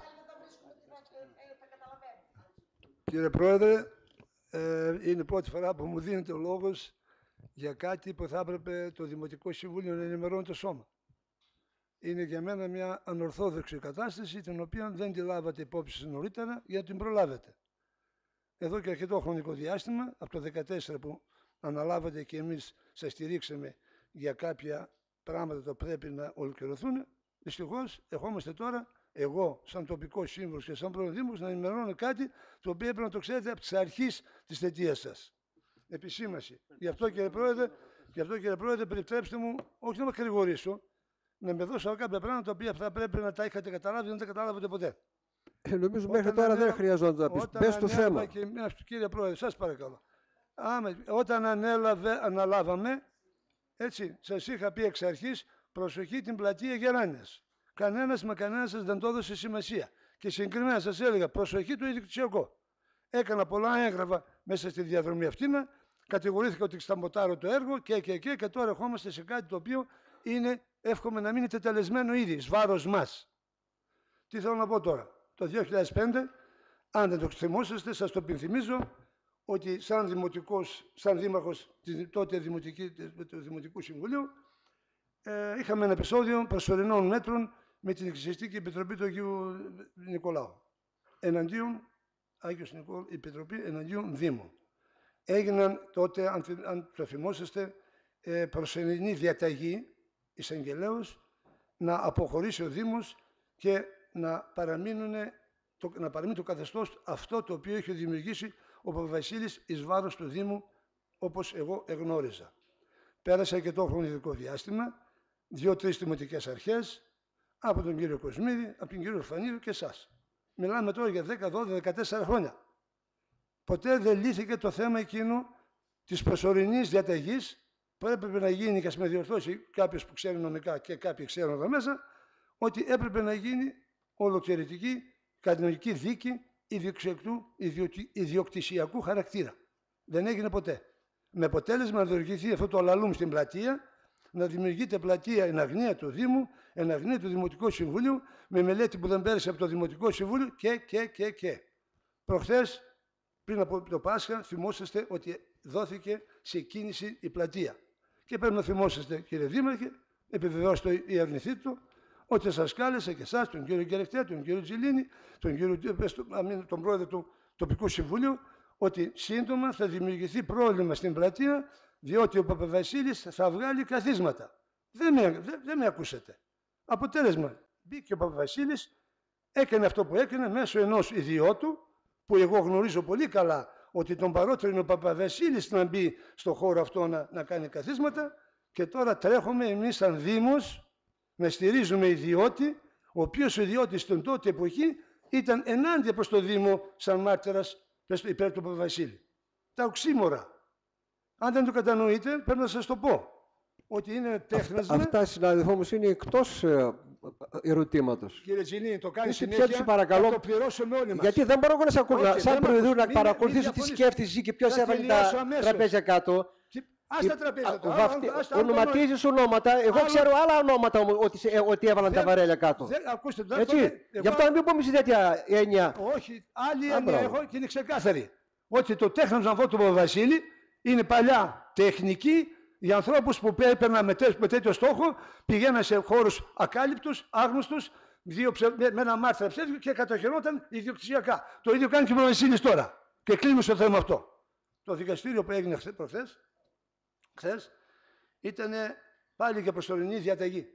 Κύριε Πρόεδρε, είναι η πρώτη φορά που μου δίνεται ο λόγος για κάτι που θα έπρεπε το Δημοτικό Συμβούλιο να ενημερώνει το σώμα. Είναι για μένα μια ανορθόδοξη κατάσταση, την οποία δεν τη λάβατε υπόψη νωρίτερα για να την προλάβετε. Εδώ και αρκετό χρονικό διάστημα, από το 2014 που αναλάβατε και εμείς σας στηρίξαμε για κάποια πράγματα που πρέπει να ολοκληρωθούν, δυστυχώς ερχόμαστε τώρα, εγώ σαν τοπικός σύμβουλος και σαν πρώην δήμος, να ενημερώνω κάτι το οποίο έπρεπε να το ξέρετε από τις αρχές της θητείας σας. Επισήμαση. Γι' αυτό κύριε Πρόεδρε, επιτρέψτε μου, όχι να με κατηγορήσω, να με δώσω κάποια πράγματα τα οποία θα πρέπει να τα είχατε καταλάβει, δεν τα καταλάβατε ποτέ. Νομίζω μέχρι τώρα δεν χρειαζόταν να πεις. Πες το θέμα. Κύριε Πρόεδρε, σας παρακαλώ. Όταν αναλάβαμε, έτσι, σας είχα πει εξ αρχής, προσοχή την πλατεία Γεράνιας. Κανένας σας δεν το έδωσε σημασία. Και συγκεκριμένα σας έλεγα, προσοχή το ιδιοκτησιακό. Έκανα πολλά έγγραφα μέσα στη διαδρομή αυτή, κατηγορήθηκα ότι σταμποτάρω το έργο και τώρα ερχόμαστε σε κάτι το οποίο είναι, εύχομαι να μείνει τελεσμένο ήδη, εις βάρος μας. Τι θέλω να πω τώρα. Το 2005, αν δεν το θυμόσαστε, σας το υπενθυμίζω, ότι σαν δήμαρχος τότε του Δημοτικού Συμβουλίου, είχαμε ένα επεισόδιο προσωρινών μέτρων με την Εκκλησιαστική Επιτροπή του Αγίου Νικολάου. Η Επιτροπή εναντίον Δήμου. Έγιναν τότε, αν το θυμόσαστε, προσωρινή διαταγή εισαγγελέως να αποχωρήσει ο Δήμος και να παραμείνει το καθεστώς αυτό το οποίο είχε δημιουργήσει ο Παπαβασίλης εις βάρος του Δήμου όπως εγώ εγνώριζα. Πέρασα και το χρονικό διάστημα, 2-3 δημοτικές αρχές, από τον κύριο Κοσμίδη, από τον κύριο Ορφανίδη και εσάς. Μιλάμε τώρα για 10, 12, 14 χρόνια. Ποτέ δεν λύθηκε το θέμα εκείνο της προσωρινής διαταγής που έπρεπε να γίνει, και ας με διορθώσει κάποιος που ξέρει νομικά και κάποιοι ξέρουν εδώ μέσα, ότι έπρεπε να γίνει ολοκληρωτική κανονική δίκη ιδιοκτησιακού χαρακτήρα. Δεν έγινε ποτέ. Με αποτέλεσμα να δημιουργηθεί αυτό το αλαλούμ στην πλατεία, να δημιουργείται πλατεία εν αγνία του Δήμου, εν αγνία του Δημοτικού Συμβουλίου, με μελέτη που δεν πέρασε από το Δημοτικό Συμβούλιο και. Προχθές, πριν από το Πάσχα, θυμόσαστε ότι δόθηκε σε κίνηση η πλατεία. Και πρέπει να θυμόσαστε, κύριε Δήμαρχε, επιβεβαιώστε ή αρνηθείτε το, ότι σας κάλεσα και εσάς, τον κύριο Γκερεχτέ, τον κύριο Τζιλίνη, τον πρόεδρο του Τοπικού Συμβουλίου, ότι σύντομα θα δημιουργηθεί πρόβλημα στην πλατεία, διότι ο Παπαβασίλης θα βγάλει καθίσματα. Δεν με ακούσατε. Αποτέλεσμα, μπήκε ο Παπαβασίλης, έκανε αυτό που έκανε μέσω ενός ιδιώτου, που εγώ γνωρίζω πολύ καλά ότι τον παρότρινε ο Παπαβασίλης να μπει στο χώρο αυτό να κάνει καθίσματα, και τώρα τρέχουμε εμείς σαν Δήμος να στηρίζουμε ιδιώτη, ο οποίος ο ιδιώτης στην τότε εποχή ήταν ενάντια προς το Δήμο σαν μάρτυρας υπέρ του Παπαβασίλη. Τα οξύμορα. Αν δεν το κατανοείτε, πρέπει να σας το πω. Ότι είναι τέχνασμα. Αυτά, συνάδελφό μου, είναι εκτός ερωτήματος. Κύριε Τζιλίνη, το κάνει Είσαι συνέχεια, παρακαλώ, θα το πληρώσουμε όλοι μας. Γιατί δεν μπορώ να σε ακούω. Σαν προεδρού να παρακολουθήσω τι διαφωνήσω. σκέφτεσαι και ποιος έβαλε τα τραπέζια κάτω. Ας τα τραπέζια τώρα. Ονοματίζεις ονόματα. Εγώ ξέρω άλλα ονόματα ότι έβαλαν τα βαρέλια κάτω. Ακούστε, Έτσι. Γι' αυτό να μην πούμε σε τέτοια έννοια. Όχι, άλλη έννοια έχω και είναι ξεκάθαρη. Ότι το τέχνασμα αυτό του Παπαβασίλη είναι παλιά τεχνική για ανθρώπους που έπαιρναν με τέτοιο στόχο, πηγαίναν σε χώρους ακάλυπτους, άγνωστους, με ένα μάρτυρα ψεύδικο και κατοχυρώνονταν ιδιοκτησιακά. Το ίδιο κάνει και ο Παπαβασίλης τώρα. Και κλείνουμε στο θέμα αυτό. Το δικαστήριο που έγινε χθες, ήταν πάλι για προσωρινή διαταγή.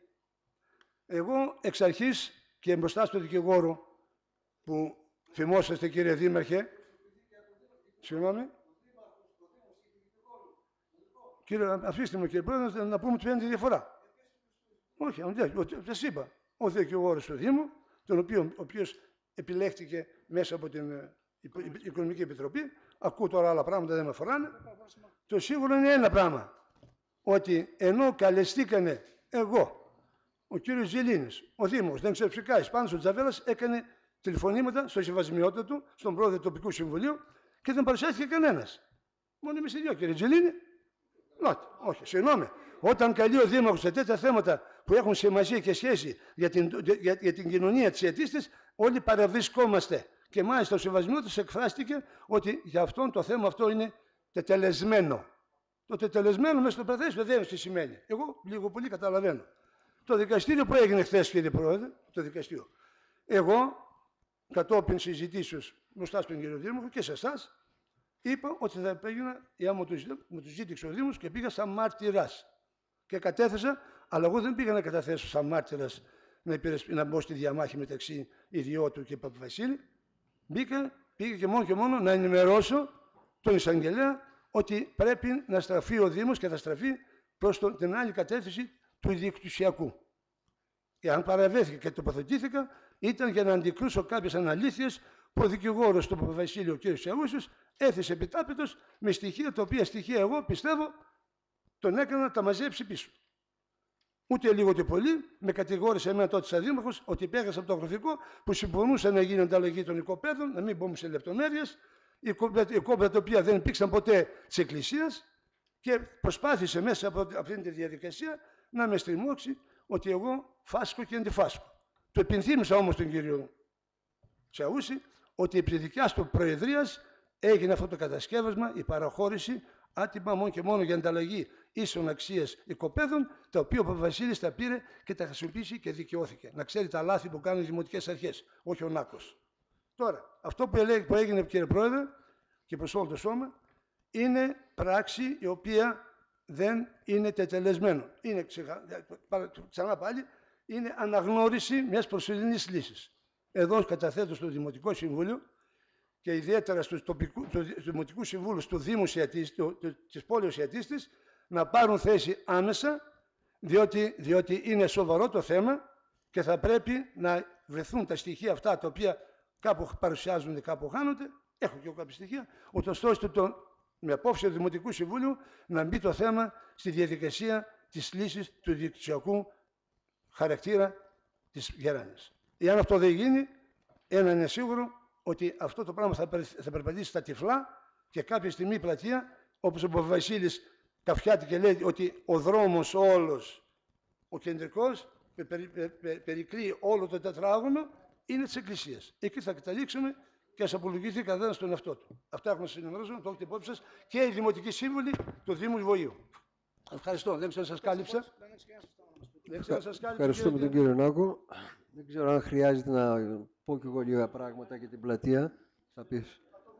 Εγώ εξ αρχής και μπροστά στο δικηγόρο που θυμόσαστε, κύριε Δήμαρχε, συγγνώμη. Κύριε, αφήστε μου, κύριε Πρόεδρε, να πούμε ότι φαίνεται διαφορά. Όχι, σας είπα. Ο δικηγόρος του Δήμου, ο οποίος επιλέχθηκε μέσα από την Οικονομική Επιτροπή, ακούω τώρα άλλα πράγματα, δεν με αφοράνε. Το σίγουρο είναι ένα πράγμα. Ότι ενώ καλεστήκανε εγώ, ο κύριος Ζηλίνης, ο Δήμος, δεν ξέρω φυσικά, Ισπάνος ο Τζαβέλας έκανε τηλεφωνήματα στο συμβασμιότητα του, στον πρόεδρο του Τοπικού Συμβουλίου και δεν παρουσιάστηκε κανένας. Μόνο εμείς οι δυο, κύριε Τζιλίνη. Όχι, συγγνώμη. Όταν καλεί ο Δήμαρχος σε τέτοια θέματα που έχουν σημασία και σχέση για την κοινωνία της αιτήστης, όλοι παραβρισκόμαστε. Και μάλιστα ο συμβασμιότητας εκφράστηκε ότι για αυτόν το θέμα αυτό είναι τετελεσμένο. Το τετελεσμένο μέσα στο Παθέσιο δεν τι σημαίνει. Εγώ λίγο πολύ καταλαβαίνω. Το δικαστήριο που έγινε χθες, κύριε Πρόεδρε, το δικαστήριο. Εγώ, κατόπιν συζητήσεως μπροστά στον κύριο Δήμαρχο και σε εσάς, είπα ότι θα πήγαινα, μου του ζήτηξε ο Δήμος και πήγα σαν μάρτυρας. Και κατέθεσα, αλλά εγώ δεν πήγα να καταθέσω σαν μάρτυρας να μπω στη διαμάχη μεταξύ ιδιώτου και Παπαβασίλη. Πήγα και μόνο να ενημερώσω τον εισαγγελέα ότι πρέπει να στραφεί ο Δήμος και θα στραφεί προς την άλλη κατεύθυνση του ιδιοκτησιακού. Εάν παραβέθηκε και τοποθετήθηκα, ήταν για να αντικρούσω κάποιες αναλήθειες που ο δικηγόρος του Παπαβασίλειου, ο κ. Σιαούσης, έθεσε επιτάπητος με στοιχεία, τα οποία στοιχεία εγώ πιστεύω τον έκανα να τα μαζέψει πίσω. Ούτε λίγο ούτε πολύ, με κατηγόρησε εμένα τότε σαν δήμαρχος ότι πέρασα από το γραφικό που συμφωνούσε να γίνει ανταλλαγή των οικοπαίδων, να μην μπούμε σε λεπτομέρειες. Οικόπεδα τα οποία δεν υπήρξαν ποτέ της Εκκλησίας και προσπάθησε μέσα από αυτήν τη διαδικασία να με στριμώξει ότι εγώ φάσκω και αντιφάσκω. Το επενθύμισα όμως τον κύριο Τσαούση ότι επί δικιάς του προεδρίας έγινε αυτό το κατασκεύασμα, η παραχώρηση άτυπα μόνο και μόνο για ανταλλαγή ίσων αξίας οικοπαίδων, τα οποία ο Παπαβασίλης τα πήρε και τα χρησιμοποίησε και δικαιώθηκε. Να ξέρει τα λάθη που κάνουν οι δημοτικές αρχές, όχι ο Νάκος. Τώρα, αυτό που έγινε, κύριε Πρόεδρε, και προς όλο το σώμα, είναι πράξη η οποία δεν είναι τετελεσμένο. Είναι, ξανά πάλι, είναι αναγνώριση μιας προσωρινής λύσης. Εδώ καταθέτω στο Δημοτικό Συμβούλιο και ιδιαίτερα στους δημοτικούς συμβούλους του Δήμου της πόλης Ιατίστης να πάρουν θέση άμεσα, διότι είναι σοβαρό το θέμα και θα πρέπει να βρεθούν τα στοιχεία αυτά τα οποία κάπου παρουσιάζονται, κάπου χάνονται. Έχω και εγώ κάποια στοιχεία, ούτως ώστε με απόφαση του Δημοτικού Συμβούλου να μπει το θέμα στη διαδικασία της λύσης του διοικητικού χαρακτήρα της Γεράνιας. Εάν αυτό δεν γίνει, ένα είναι σίγουρο, ότι αυτό το πράγμα θα περπατήσει στα τυφλά και κάποια στιγμή η πλατεία, όπως ο Βασίλης καφιάται και λέει ότι ο δρόμος όλος, ο κεντρικός, περικλεί όλο το τετράγωνο, είναι της Εκκλησίας. Εκεί θα καταλήξουμε και ας απολογηθεί καθένας στον εαυτό του. Αυτά έχουμε να συνενώσουμε, το έχετε υπόψη σας και οι Δημοτικοί Σύμβουλοι του Δήμου Βοήου. Ευχαριστώ. Δεν ξέρω αν σας κάλυψα. Ευχαριστούμε τον κύριο Νάκο. Δεν ξέρω αν χρειάζεται να πω και εγώ λίγα πράγματα για την πλατεία. Θα πεις.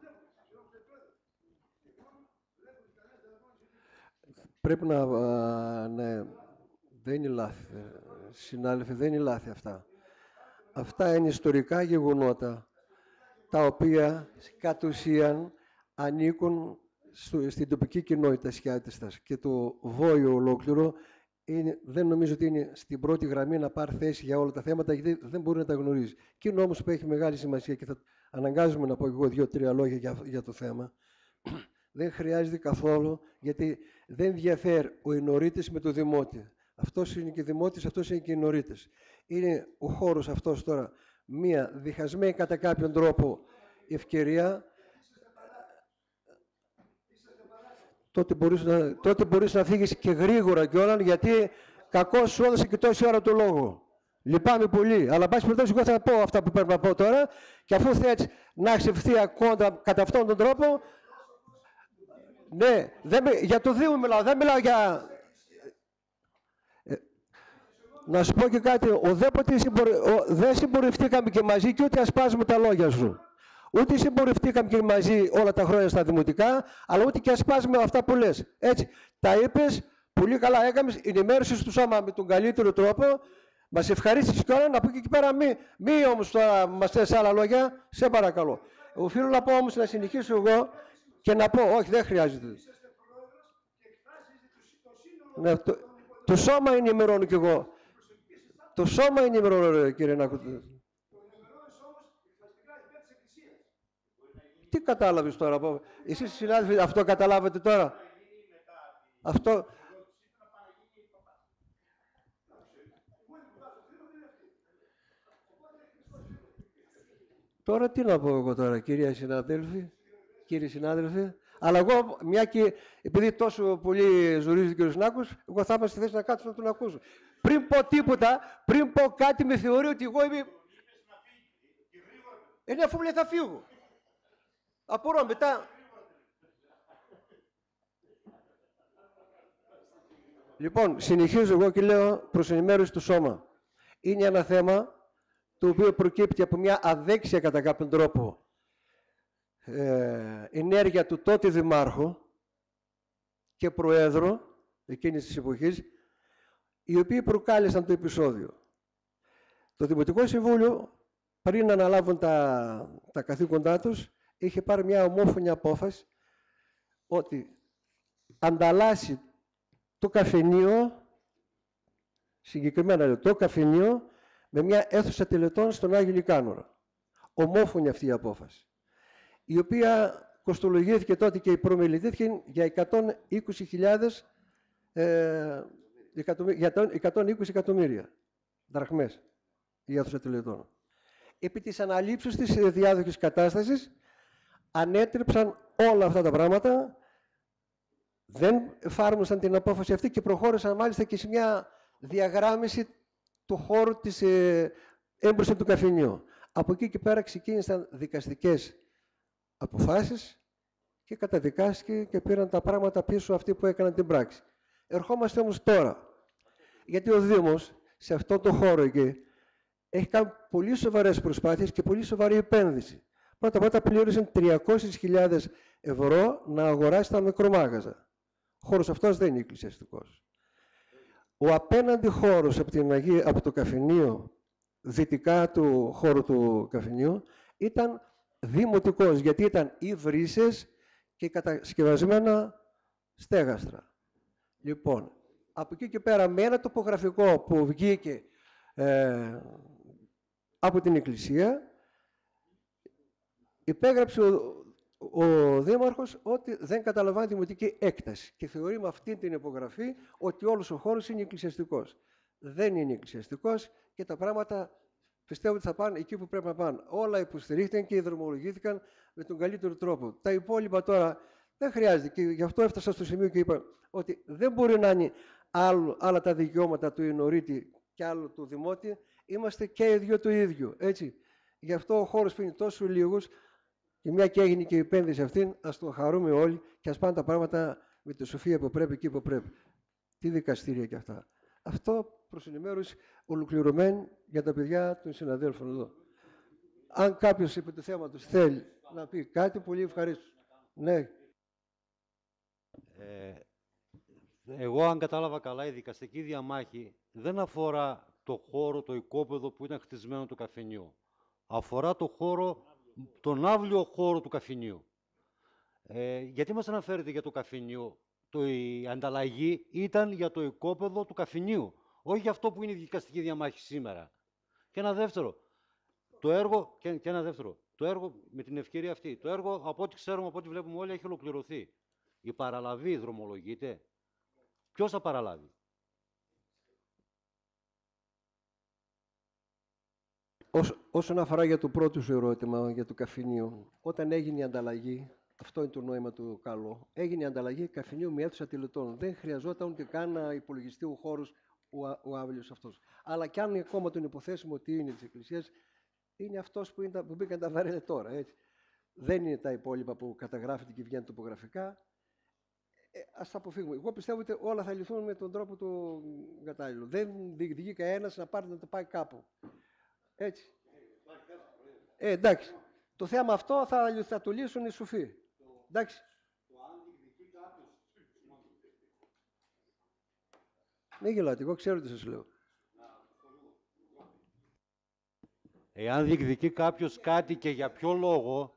Πρέπει να... ναι, δεν είναι λάθη. Συνάδελφοι, δεν είναι λάθη αυτά. Αυτά είναι ιστορικά γεγονότα, τα οποία κατ' ουσίαν ανήκουν στην τοπική κοινότητα Σκιάτιστας και το Βόιο ολόκληρο δεν νομίζω ότι είναι στην πρώτη γραμμή να πάρει θέση για όλα τα θέματα, γιατί δεν μπορεί να τα γνωρίζει. Εκείνο όμως που έχει μεγάλη σημασία και θα αναγκάζομαι να πω εγώ 2-3 λόγια για το θέμα, δεν χρειάζεται καθόλου, γιατί δεν διαφέρει ο Ινωρίτης με το Δημότη. Αυτός είναι και Δημότης, αυτός είναι και Ινωρίτης. Είναι ο χώρος αυτός τώρα μία διχασμένη κατά κάποιον τρόπο ευκαιρία. Τότε μπορείς να φύγεις και γρήγορα κιόλας, γιατί κακώς σου έδωσε και τόση ώρα το λόγο. Λυπάμαι πολύ, αλλά πάση περιπτώσει εγώ θα πω αυτά που πρέπει να πω τώρα και αφού θες να έχεις ευθεία κόντρα κατά αυτόν τον τρόπο, ναι, για το Δήμο μιλάω, δεν μιλάω για... Να σου πω και κάτι, δεν συμπορευτήκαμε και μαζί και ούτε ασπάζουμε τα λόγια σου. Ούτε συμπορευτήκαμε και μαζί όλα τα χρόνια στα δημοτικά, αλλά ούτε και ασπάζουμε αυτά που λες. Έτσι, τα είπες, πολύ καλά έκαμες, ενημέρωσες του σώμα με τον καλύτερο τρόπο, μας ευχαρίστησες κιόλας, να πω και εκεί πέρα μη όμως τώρα μας θες άλλα λόγια, σε παρακαλώ. Οφείλω να πω όμως να συνεχίσω εγώ και να πω, όχι δεν χρειάζεται. Ναι, το σώμα ενημερώνω κι εγώ. Το σώμα ενημερώνω, κύριε Νάκο. Τι κατάλαβες τώρα, εσείς συνάδελφοι, αυτό καταλάβατε τώρα. Αυτό... Τώρα τι να πω εγώ τώρα, κύριοι συνάδελφοι. Αλλά εγώ, μια και επειδή τόσο πολύ ζορίζει ο κ. Νάκος, εγώ θα είμαι στη θέση να κάτσω να τον ακούσω. Πριν πω τίποτα, πριν πω κάτι, με θεωρεί ότι εγώ είμαι... Ναι, αφού μου λέει θα φύγω. Απορώ μετά. Λοιπόν, συνεχίζω εγώ και λέω προς ενημέρωση του σώμα. Είναι ένα θέμα το οποίο προκύπτει από μια αδέξια κατά κάποιον τρόπο ενέργεια του τότε Δημάρχου και Προέδρου εκείνης της εποχής, οι οποίοι προκάλεσαν το επεισόδιο. Το Δημοτικό Συμβούλιο, πριν να αναλάβουν τα καθήκοντά τους, είχε πάρει μια ομόφωνη απόφαση ότι ανταλλάσσει το καφενείο, συγκεκριμένα το καφενείο, με μια αίθουσα τελετών στον Άγιο Λικάνορο. Ομόφωνη αυτή η απόφαση, η οποία κοστολογήθηκε τότε και προμελητήθηκε για 120 εκατομμύρια δραχμές η αίθουσα τελετών. Επί της αναλήψης της διάδοχης κατάστασης ανέτρεψαν όλα αυτά τα πράγματα, δεν εφάρμοσαν την απόφαση αυτή και προχώρησαν μάλιστα και σε μια διαγράμμιση του χώρου της έμπροσθεν του καφενείου. Από εκεί και πέρα ξεκίνησαν δικαστικές αποφάσεις και καταδικάστηκε και πήραν τα πράγματα πίσω αυτοί που έκαναν την πράξη. Ερχόμαστε όμως τώρα, γιατί ο Δήμος σε αυτό το χώρο εκεί έχει κάνει πολύ σοβαρές προσπάθειες και πολύ σοβαρή επένδυση. Πρώτα πλήρωσαν 300.000 ευρώ να αγοράσει τα μικρομάγαζα. Ο χώρος αυτός δεν είναι εκκλησιαστικός. Ο απέναντι χώρος από το καφενείο, δυτικά του χώρου του καφενείου, ήταν δημοτικός, γιατί ήταν ή βρύσες και κατασκευασμένα στέγαστρα. Λοιπόν, από εκεί και πέρα με ένα τοπογραφικό που βγήκε από την Εκκλησία, υπέγραψε ο Δήμαρχος ότι δεν καταλαμβάνει δημοτική έκταση και θεωρεί με αυτή την υπογραφή ότι όλος ο χώρος είναι εκκλησιαστικός. Δεν είναι εκκλησιαστικός και τα πράγματα πιστεύω ότι θα πάνε εκεί που πρέπει να πάνε. Όλα υποστηρίχθηκαν και δρομολογήθηκαν με τον καλύτερο τρόπο. Τα υπόλοιπα τώρα δεν χρειάζεται και γι' αυτό έφτασα στο σημείο και είπα ότι δεν μπορεί να είναι άλλα τα δικαιώματα του Ινωρίτη και άλλο του Δημότη. Είμαστε και οι δυο το ίδιο. Έτσι. Γι' αυτό ο χώρος που είναι τόσο λίγος και μια και έγινε και η επένδυση αυτήν, ας το χαρούμε όλοι και ας πάνε τα πράγματα με τη σοφία που πρέπει εκεί που πρέπει. Τι δικαστήρια και αυτά. Αυτό προς ενημέρωση ολοκληρωμένη για τα παιδιά των συναδέλφων εδώ. Αν κάποιος επί του θέματος θέλει να πει κάτι, πολύ ευχαρίστως. Ναι. Εγώ, αν κατάλαβα καλά, η δικαστική διαμάχη δεν αφορά το χώρο, το οικόπεδο που ήταν χτισμένο το καφενείο. Αφορά το χώρο, τον αύλιο χώρο του καφενείου. Γιατί μας αναφέρετε για το καφενείο? Η ανταλλαγή ήταν για το οικόπεδο του καφενείου, όχι για αυτό που είναι η δικαστική διαμάχη σήμερα. Και ένα δεύτερο, το έργο με την ευκαιρία αυτή, το έργο από ό,τι ξέρουμε, από ό,τι βλέπουμε όλοι, έχει ολοκληρωθεί. Η παραλαβή δρομολογείται. Ποιος θα παραλάβει? Όσον αφορά για το πρώτο σου ερώτημα για το καφενείο, όταν έγινε η ανταλλαγή, αυτό είναι το νόημα του καλό, έγινε η ανταλλαγή καφενείου με αίθουσα τελετών. Δεν χρειαζόταν ούτε καν να υπολογιστεί ο χώρος ο άβλιος αυτός. Αλλά κι αν ακόμα τον υποθέσουμε ότι είναι της Εκκλησίας, είναι αυτός που μπήκαν τα βαρέλια τώρα. Έτσι. Δεν είναι τα υπόλοιπα που καταγράφεται και βγαίνουν τοπογραφικά. Ας τα αποφύγουμε. Εγώ πιστεύω ότι όλα θα λυθούν με τον τρόπο του κατάλληλο. Δεν διεκδικεί κανένας να πάρει να το πάει κάπου. Έτσι. Εντάξει. Το θέμα αυτό θα το λύσουν οι σοφοί. Εντάξει. Μην γελάτε, εγώ ξέρω τι σας λέω. Εάν διεκδικεί κάποιος κάτι και για ποιο λόγο,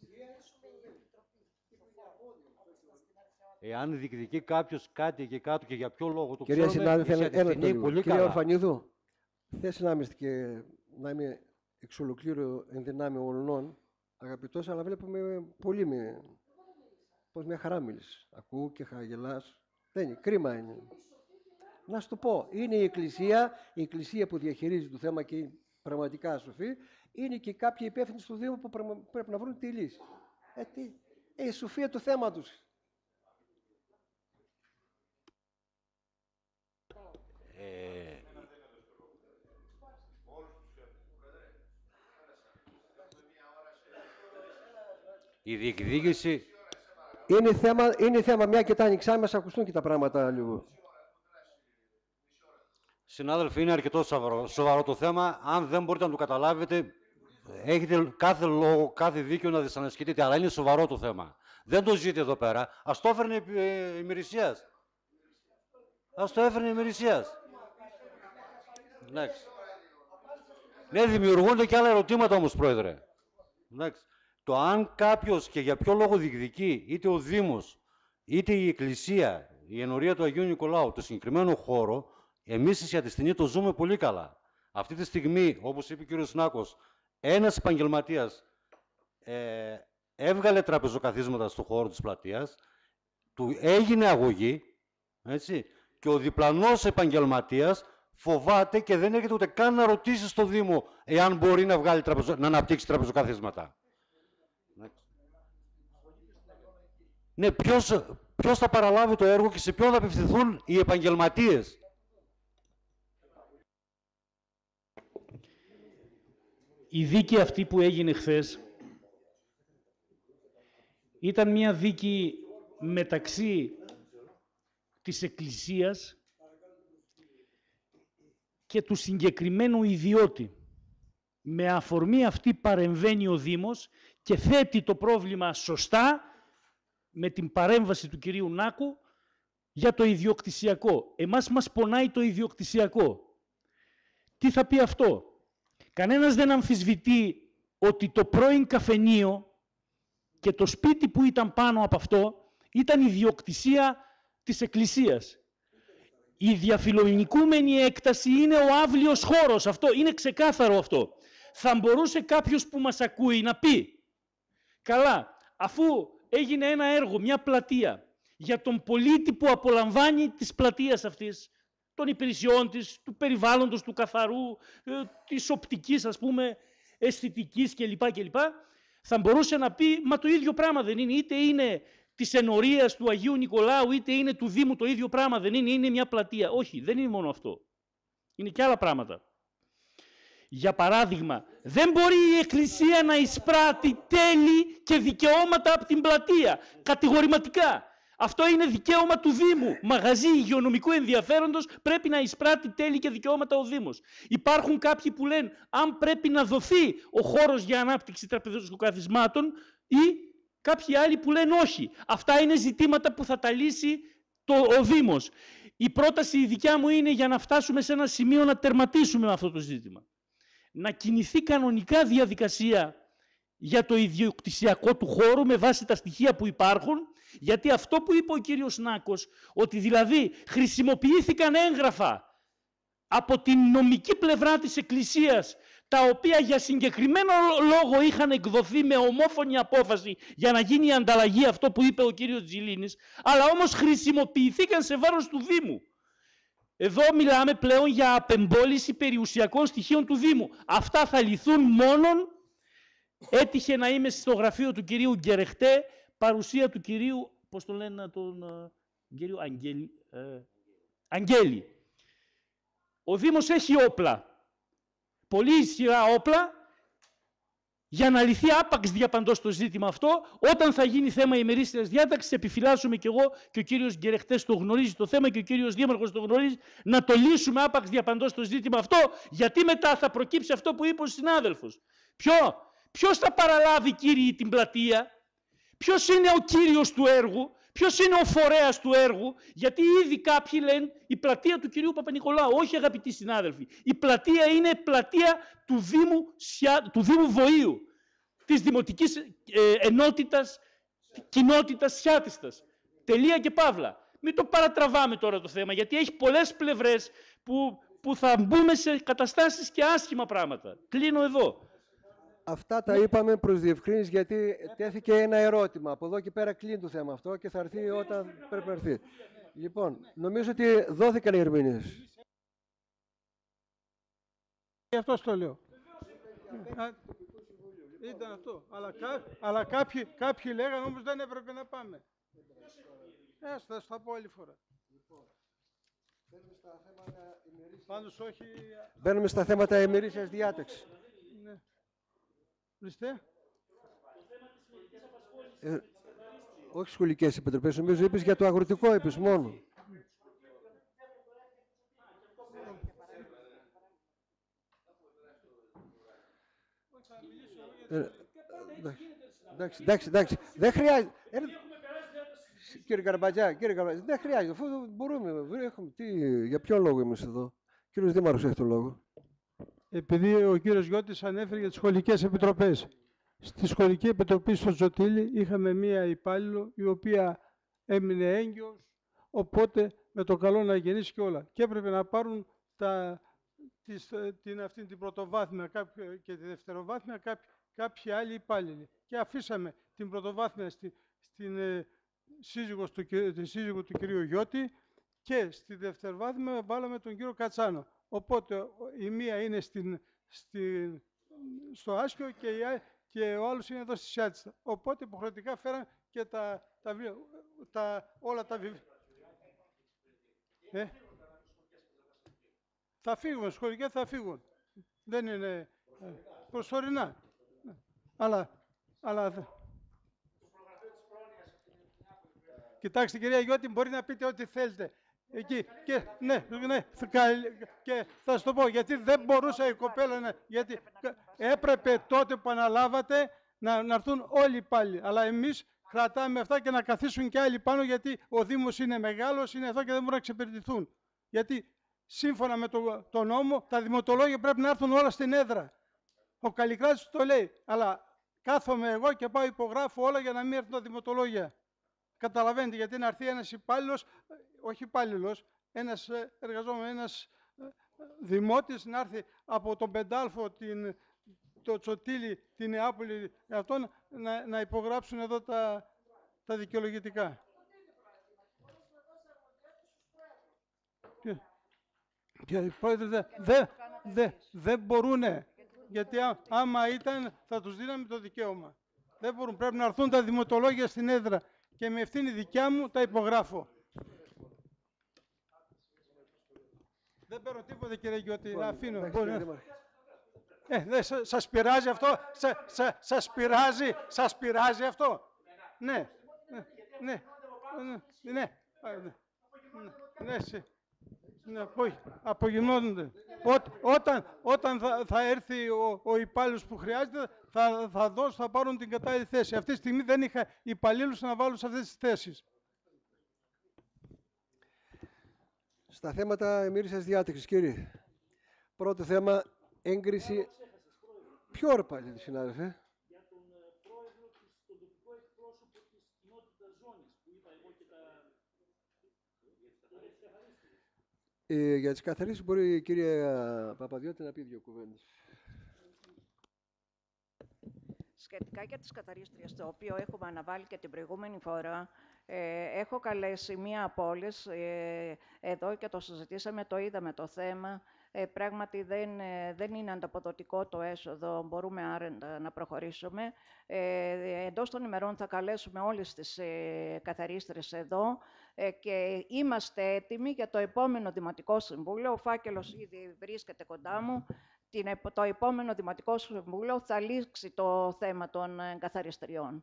εάν διεκδικεί κάποιος κάτι και κάτω και για ποιο λόγο, το κυρία ξέρουμε, συνάδελφε, κυρία Ορφανίδου, θες να είμαστε και να είμαι εξ ολοκλήρου εν δυνάμει ολνών, αγαπητός, αλλά βλέπουμε πολύ μια χαρά μίλησες. Ακούω και χαγελάς. Δεν είναι, κρίμα είναι. Να σου το πω, είναι η Εκκλησία που διαχειρίζει το θέμα και πραγματικά σοφή, είναι και κάποιοι υπεύθυνοι στο Δήμο που πρέπει να βρουν τη λύση. Η σοφία του θέματος. Η διεκδίκηση... Είναι θέμα μια και τα ανοίξάμε, μας ακουστούν και τα πράγματα λίγο. Συνάδελφοι, είναι αρκετό σοβαρό το θέμα. Αν δεν μπορείτε να το καταλάβετε, έχετε κάθε λόγο, κάθε δίκαιο να δυσανασχετείτε, αλλά είναι σοβαρό το θέμα. Δεν το ζείτε εδώ πέρα. Ας το έφερνε ημερησίας. Ας το έφερνε ημερησίας. Εντάξει. Ναι, δημιουργούνται και άλλα ερωτήματα όμως, Πρόεδρε. Εντάξει. Το αν κάποιος και για ποιο λόγο διεκδικεί, είτε ο Δήμος, είτε η Εκκλησία, η ενορία του Αγίου Νικολάου, το συγκεκριμένο χώρο, εμείς οι Σιατιστινοί το ζούμε πολύ καλά. Αυτή τη στιγμή, όπως είπε ο κ. Νάκος, ένας επαγγελματίας έβγαλε τραπεζοκαθίσματα στο χώρο της πλατείας, του έγινε αγωγή, έτσι, και ο διπλανός επαγγελματίας φοβάται και δεν έρχεται ούτε καν να ρωτήσει στο Δήμο εάν μπορεί να, να αναπτύξει τραπεζοκαθίσματα. Ναι, ποιος θα παραλάβει το έργο και σε ποιον θα απευθυνθούν οι επαγγελματίες. Η δίκη αυτή που έγινε χθες ήταν μια δίκη μεταξύ της Εκκλησίας και του συγκεκριμένου ιδιώτη. Με αφορμή αυτή παρεμβαίνει ο Δήμος και θέτει το πρόβλημα σωστά με την παρέμβαση του κυρίου Νάκου για το ιδιοκτησιακό. Εμάς μας πονάει το ιδιοκτησιακό. Τι θα πει αυτό? Κανένας δεν αμφισβητεί ότι το πρώην καφενείο και το σπίτι που ήταν πάνω από αυτό ήταν ιδιοκτησία της Εκκλησίας. Η διαφιλονικούμενη έκταση είναι ο αύλιος χώρος. Αυτό είναι ξεκάθαρο αυτό. Θα μπορούσε κάποιος που μας ακούει να πει, καλά, αφού έγινε ένα έργο, μια πλατεία, για τον πολίτη που απολαμβάνει της πλατείας αυτής, των υπηρεσιών της, του περιβάλλοντος, του καθαρού, της οπτικής, ας πούμε, αισθητικής κλπ. Θα μπορούσε να πει, μα το ίδιο πράγμα δεν είναι, είτε είναι της ενορίας του Αγίου Νικολάου, είτε είναι του Δήμου, το ίδιο πράγμα δεν είναι, είναι μια πλατεία. Όχι, δεν είναι μόνο αυτό. Είναι και άλλα πράγματα. Για παράδειγμα, δεν μπορεί η Εκκλησία να εισπράττει τέλη και δικαιώματα από την πλατεία. Κατηγορηματικά. Αυτό είναι δικαίωμα του Δήμου. Μαγαζί υγειονομικού ενδιαφέροντος πρέπει να εισπράττει τέλη και δικαιώματα ο Δήμος. Υπάρχουν κάποιοι που λένε αν πρέπει να δοθεί ο χώρος για ανάπτυξη τραπεζοκαθισμάτων ή κάποιοι άλλοι που λένε όχι. Αυτά είναι ζητήματα που θα τα λύσει ο Δήμος. Η πρόταση η δικιά μου είναι για να φτάσουμε σε ένα σημείο να τερματίσουμε αυτό το ζήτημα. Να κινηθεί κανονικά διαδικασία για το ιδιοκτησιακό του χώρου με βάση τα στοιχεία που υπάρχουν, γιατί αυτό που είπε ο κύριος Νάκος, ότι δηλαδή χρησιμοποιήθηκαν έγγραφα από την νομική πλευρά της Εκκλησίας, τα οποία για συγκεκριμένο λόγο είχαν εκδοθεί με ομόφωνη απόφαση για να γίνει η ανταλλαγή, αυτό που είπε ο κύριος Τζιλίνης, αλλά όμως χρησιμοποιηθήκαν σε βάρος του Δήμου. Εδώ μιλάμε πλέον για απεμπόληση περιουσιακών στοιχείων του Δήμου. Αυτά θα λυθούν μόνον. Έτυχε να είμαι στο γραφείο του κυρίου Γκερεχτέ, παρουσία του κυρίου, πώς το λένε τον κύριο Αγγέλη. Ο Δήμος έχει όπλα, πολύ ισχυρά όπλα, για να λυθεί άπαξ διαπαντός το ζήτημα αυτό. Όταν θα γίνει θέμα ημερήσιας διάταξης, επιφυλάσσουμε κι εγώ και ο κύριος Γκερεχτές το γνωρίζει το θέμα και ο κύριος Δήμαρχος το γνωρίζει, να το λύσουμε άπαξ διαπαντός το ζήτημα αυτό, γιατί μετά θα προκύψει αυτό που είπε ο συνάδελφος. Ποιος θα παραλάβει, κύριοι, την πλατεία, ποιος είναι ο κύριος του έργου, ποιος είναι ο φορέας του έργου, γιατί ήδη κάποιοι λένε η πλατεία του κυρίου Παπα-Νικολάου. Όχι, αγαπητοί συνάδελφοι, η πλατεία είναι πλατεία του Δήμου Βοήου, της Δημοτικής Ενότητας Κοινότητας Σιάτιστας. Τελεία και παύλα. Μην το παρατραβάμε τώρα το θέμα, γιατί έχει πολλές πλευρές που θα μπούμε σε καταστάσεις και άσχημα πράγματα. Κλείνω εδώ. Αυτά τα είπαμε προς διευκρίνηση, γιατί τέθηκε ένα ερώτημα. Από εδώ και πέρα κλείνει το θέμα αυτό και θα έρθει όταν πρέπει να έρθει. Λοιπόν, νομίζω ότι δόθηκαν οι ερμηνείες. Γι' αυτό το λέω. Ήταν αυτό. Αλλά κάποιοι λέγανε όμως δεν έπρεπε να πάμε. Θα στα πω άλλη φορά. Πάντως όχι... Μπαίνουμε στα θέματα ημερήσιας διάταξης. Ναι. Ορίστε. Όχι σχολικές επιτροπές, νομίζω είπες για το αγροτικό, είπες μόνο. Εντάξει. Δεν χρειάζεται. Κύριε Καρμπατζά, δεν χρειάζεται. Αφού μπορούμε. Για ποιον λόγο είμαστε εδώ. Κύριος Δήμαρχος έχει το λόγο. Επειδή ο κύριος Γιώτης ανέφερε για τις σχολικές επιτροπές. Στη σχολική επιτροπή στο Ζωτήλι είχαμε μία υπάλληλο η οποία έμεινε έγκυος, οπότε με το καλό να γεννήσει και όλα. Και έπρεπε να πάρουν την πρωτοβάθμια και τη δευτεροβάθμια κάποιοι άλλοι υπάλληλοι. Και αφήσαμε την πρωτοβάθμια στην σύζυγο του κυρίου Γιώτη και στη δευτεροβάθμια βάλαμε τον κύριο Κατσάνο. Οπότε η μία είναι στο Άσκιο και ο άλλος είναι εδώ στη Σιάτιστα. Οπότε υποχρεωτικά φέραν και όλα τα βιβλία. Θα φύγουν, θα φύγουν. Δεν είναι προσωρινά. Αλλά... Κοιτάξτε κυρία Γιώτη, μπορεί να πείτε ό,τι θέλετε. Εκεί, και θα σας το πω, γιατί δεν μπορούσα η κοπέλα γιατί έπρεπε τότε που αναλάβατε να έρθουν όλοι πάλι. Αλλά εμείς κρατάμε αυτά και να καθίσουν και άλλοι πάνω, γιατί ο Δήμος είναι μεγάλος, είναι εδώ και δεν μπορούν να εξυπηρετηθούν. Γιατί σύμφωνα με τον νόμο, τα δημοτολόγια πρέπει να έρθουν όλα στην έδρα. Ο Καλλικράτης το λέει, αλλά κάθομαι εγώ και πάω υπογράφω όλα για να μην έρθουν τα δημοτολόγια. Καταλαβαίνετε, γιατί να έρθει ένας υπάλληλος, όχι υπάλληλος, ένας εργαζόμενος, ένας δημότης, να έρθει από τον Πεντάλφο, το Τσοτήλι, την Νεάπολη, αυτόν, να υπογράψουν εδώ τα δικαιολογητικά. Και πρόεδρε, δεν μπορούνε, γιατί άμα ήταν θα τους δίναμε το δικαίωμα. Δεν μπορούν, πρέπει να έρθουν τα δημοτολόγια στην έδρα και με ευθύνη δικιά μου τα υπογράφω. Δεν παίρνω τίποτα, κύριε Γιώτη, να αφήνω. Σας πειράζει αυτό, σας πειράζει αυτό. Ναι, απογεινώνονται. Όταν θα έρθει ο υπάλληλος που χρειάζεται, θα πάρουν την κατάλληλη θέση. Αυτή τη στιγμή δεν είχα υπαλλήλους να βάλουν σε αυτές τις θέσεις. Στα θέματα ημερήσιας διάταξης, κύριε. Πρώτο θέμα, έγκριση. Ποιο ώρα πάλι, συνάδελφε? Για τον πρόεδρο, τον τοπικό εκπρόσωπο της κοινότητας ζώνης, που είπα εγώ και τα... Για τις καθαρίσεις μπορεί η κυρία Παπαδιώτη να πει δύο κουβέντες. Σχετικά για τις καθαρίστριες, το οποίο έχουμε αναβάλει και την προηγούμενη φορά, έχω καλέσει μία από όλες εδώ και το συζητήσαμε, το είδαμε το θέμα. Πράγματι δεν είναι ανταποδοτικό το έσοδο, μπορούμε άρεντα να προχωρήσουμε. Εντός των ημερών θα καλέσουμε όλες τις καθαρίστρες εδώ και είμαστε έτοιμοι για το επόμενο Δημοτικό Συμβούλιο. Ο φάκελος ήδη βρίσκεται κοντά μου. Το επόμενο Δημοτικό Συμβούλιο θα λήξει το θέμα των καθαριστριών.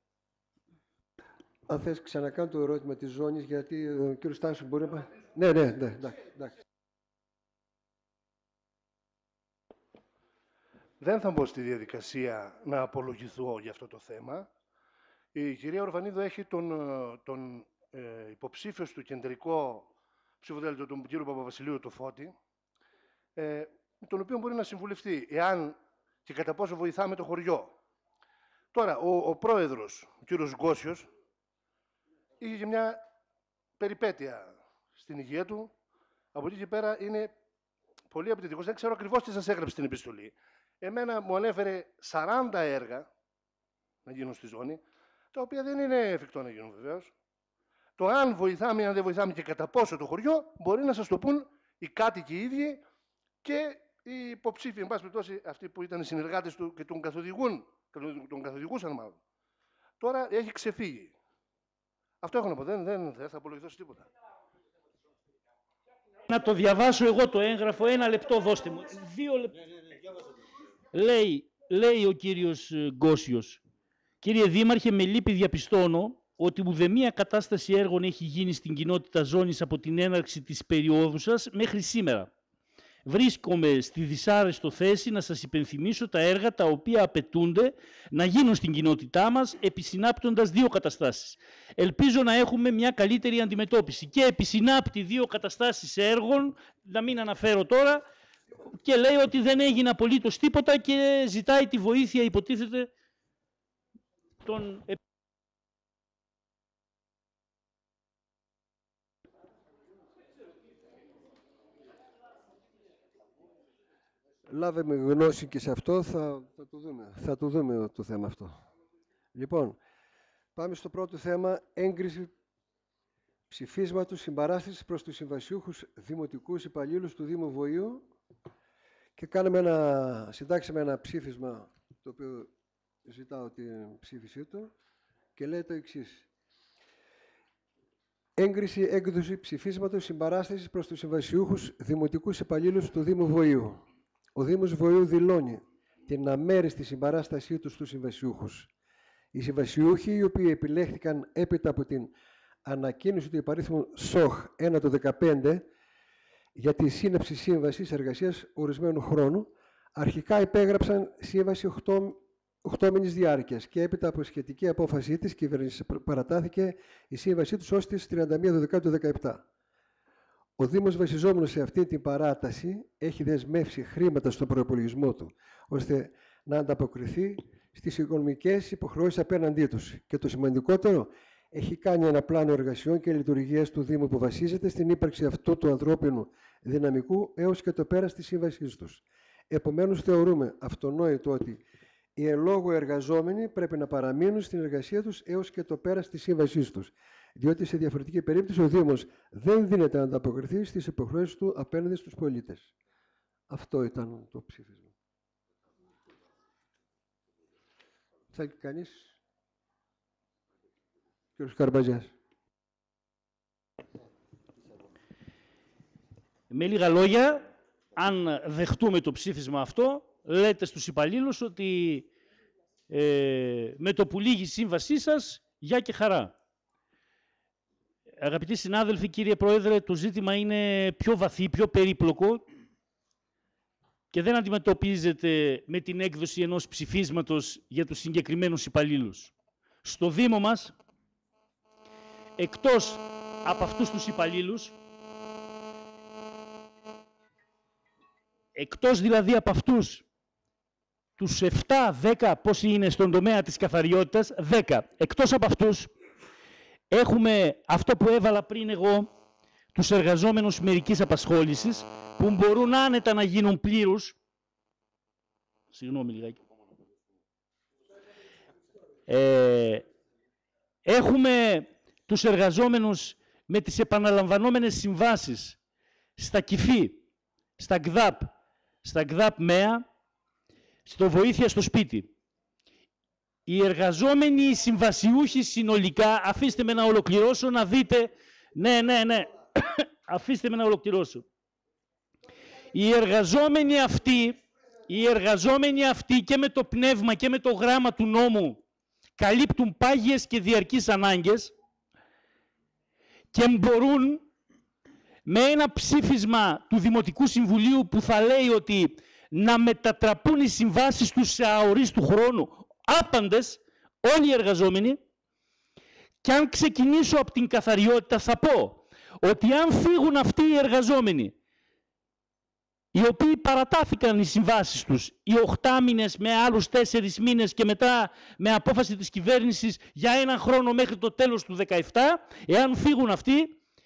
Αν θες ξανακάνω το ερώτημα της ζώνης, γιατί ο κύριος Στάνσου μπορεί να πάει. Ναι, εντάξει. Δεν θα μπω στη διαδικασία να απολογηθώ για αυτό το θέμα. Η κυρία Ορφανίδου έχει τον υποψήφιο στο κεντρικό ψηφοδέλτιο, τον κύριο Παπαβασιλείου, το Φώτη, τον οποίο μπορεί να συμβουλευτεί, εάν και κατά πόσο βοηθάμε το χωριό. Τώρα, ο πρόεδρος, ο κύριος Γκόσιος, είχε και μια περιπέτεια στην υγεία του. Από εκεί και πέρα είναι πολύ απαιτητικός. Δεν ξέρω ακριβώς τι σας έγραψε στην επιστολή. Εμένα μου ανέφερε 40 έργα να γίνουν στη ζώνη, τα οποία δεν είναι εφικτό να γίνουν βεβαίως. Το αν βοηθάμε ή αν δεν βοηθάμε και κατά πόσο το χωριό, μπορεί να σας το πούν οι κάτοικοι οι ίδιοι και οι υποψήφοι, εν πάση περιπτώσει, αυτοί που ήταν οι συνεργάτες του και τον καθοδηγούσαν μάλλον. Τώρα έχει ξεφύγει. Αυτό έχω να πω. Δεν θα απολογηθώ σε τίποτα. Να το διαβάσω εγώ το έγγραφο. Ένα λεπτό δώστε μου. 2 λεπτά. Λέει ο κύριος Γκόσιος. Κύριε Δήμαρχε, με λύπη διαπιστώνω ότι ουδεμία κατάσταση έργων έχει γίνει στην κοινότητα ζώνης από την έναρξη της περίοδου σας μέχρι σήμερα. Βρίσκομαι στη δυσάρεστο θέση να σας υπενθυμίσω τα έργα τα οποία απαιτούνται να γίνουν στην κοινότητά μας επισυνάπτοντας 2 καταστάσεις. Ελπίζω να έχουμε μια καλύτερη αντιμετώπιση και επισυνάπτει 2 καταστάσεις έργων, να μην αναφέρω τώρα, και λέει ότι δεν έγινε απολύτως τίποτα και ζητάει τη βοήθεια, υποτίθεται, των... Λάβαμε γνώση και σε αυτό, θα το δούμε το θέμα αυτό. Λοιπόν, πάμε στο πρώτο θέμα, έγκριση ψηφίσματος συμπαράστασης προς τους συμβασιούχους δημοτικούς υπαλλήλους του Δήμου Βοήου και συντάξαμε ένα ψήφισμα, το οποίο ζητάω την ψήφισή του και λέει το εξής. Έγκριση έκδοση ψηφίσματος συμπαράστασης προς τους συμβασιούχους δημοτικούς υπαλλήλους του Δήμου Βοήου. Ο Δήμος Βοήου δηλώνει την αμέριστη συμπαράστασή του στους συμβασιούχους. Οι συμβασιούχοι, οι οποίοι επιλέχθηκαν έπειτα από την ανακοίνωση του υπαρίθμου ΣΟΧ 1 το 2015 για τη σύναψη σύμβασης εργασίας ορισμένου χρόνου, αρχικά υπέγραψαν σύμβαση 8 μήνης διάρκειας και έπειτα από σχετική απόφασή της κυβέρνηση παρατάθηκε η σύμβασή τους ως τις 31 Δεκάτου 2017. Ο Δήμος, βασιζόμενος σε αυτή την παράταση, έχει δεσμεύσει χρήματα στον προϋπολογισμό του, ώστε να ανταποκριθεί στις οικονομικές υποχρεώσεις απέναντί τους. Και το σημαντικότερο, έχει κάνει ένα πλάνο εργασιών και λειτουργίας του Δήμου που βασίζεται στην ύπαρξη αυτού του ανθρώπινου δυναμικού έως και το πέρας της σύμβασής τους. Επομένως, θεωρούμε αυτονόητο ότι οι εν λόγω εργαζόμενοι πρέπει να παραμείνουν στην εργασία τους έως και το πέρας της σύμβασής τους, διότι σε διαφορετική περίπτωση ο Δήμος δεν δίνεται να ανταποκριθεί στις υποχρεώσεις του απέναντι στους πολίτες. Αυτό ήταν το ψήφισμα. Θέλει κανείς? Κύριος Καρμπαζιάς. Με λίγα λόγια, αν δεχτούμε το ψήφισμα αυτό, λέτε στους υπαλλήλους ότι με το που λύγει η σύμβασή σας, γεια και χαρά. Αγαπητοί συνάδελφοι, κύριε Πρόεδρε, το ζήτημα είναι πιο βαθύ, πιο περίπλοκο και δεν αντιμετωπίζεται με την έκδοση ενός ψηφίσματος για τους συγκεκριμένους υπαλλήλους. Στο Δήμο μας, εκτός από αυτούς τους υπαλλήλους, εκτός δηλαδή από αυτούς τους 7-10, πόσοι είναι στον τομέα της καθαριότητας, 10. Εκτός από αυτούς, έχουμε αυτό που έβαλα πριν εγώ, τους εργαζόμενους μερικής απασχόλησης, που μπορούν άνετα να γίνουν πλήρους. Συγγνώμη λιγάκι. Έχουμε τους εργαζόμενους με τις επαναλαμβανόμενες συμβάσεις στα ΚΙΦΗ, στα ΚΔΑΠ, στα ΚΔΑΠ ΜΕΑ, στο βοήθεια στο σπίτι. Οι εργαζόμενοι, οι συμβασιούχοι συνολικά, αφήστε με να ολοκληρώσω να δείτε, ναι, αφήστε με να ολοκληρώσω. Οι εργαζόμενοι αυτοί και με το πνεύμα και με το γράμμα του νόμου καλύπτουν πάγιες και διαρκείς ανάγκες και μπορούν με ένα ψήφισμα του Δημοτικού Συμβουλίου που θα λέει ότι να μετατραπούν οι συμβάσεις τους σε αορίστου χρόνου, άπαντες, όλοι οι εργαζόμενοι. Και αν ξεκινήσω από την καθαριότητα θα πω ότι αν φύγουν αυτοί οι εργαζόμενοι οι οποίοι παρατάθηκαν οι συμβάσεις τους οι 8 μήνες με άλλους 4 μήνες και μετά με απόφαση της κυβέρνησης για 1 χρόνο μέχρι το τέλος του 2017, εάν φύγουν αυτοί,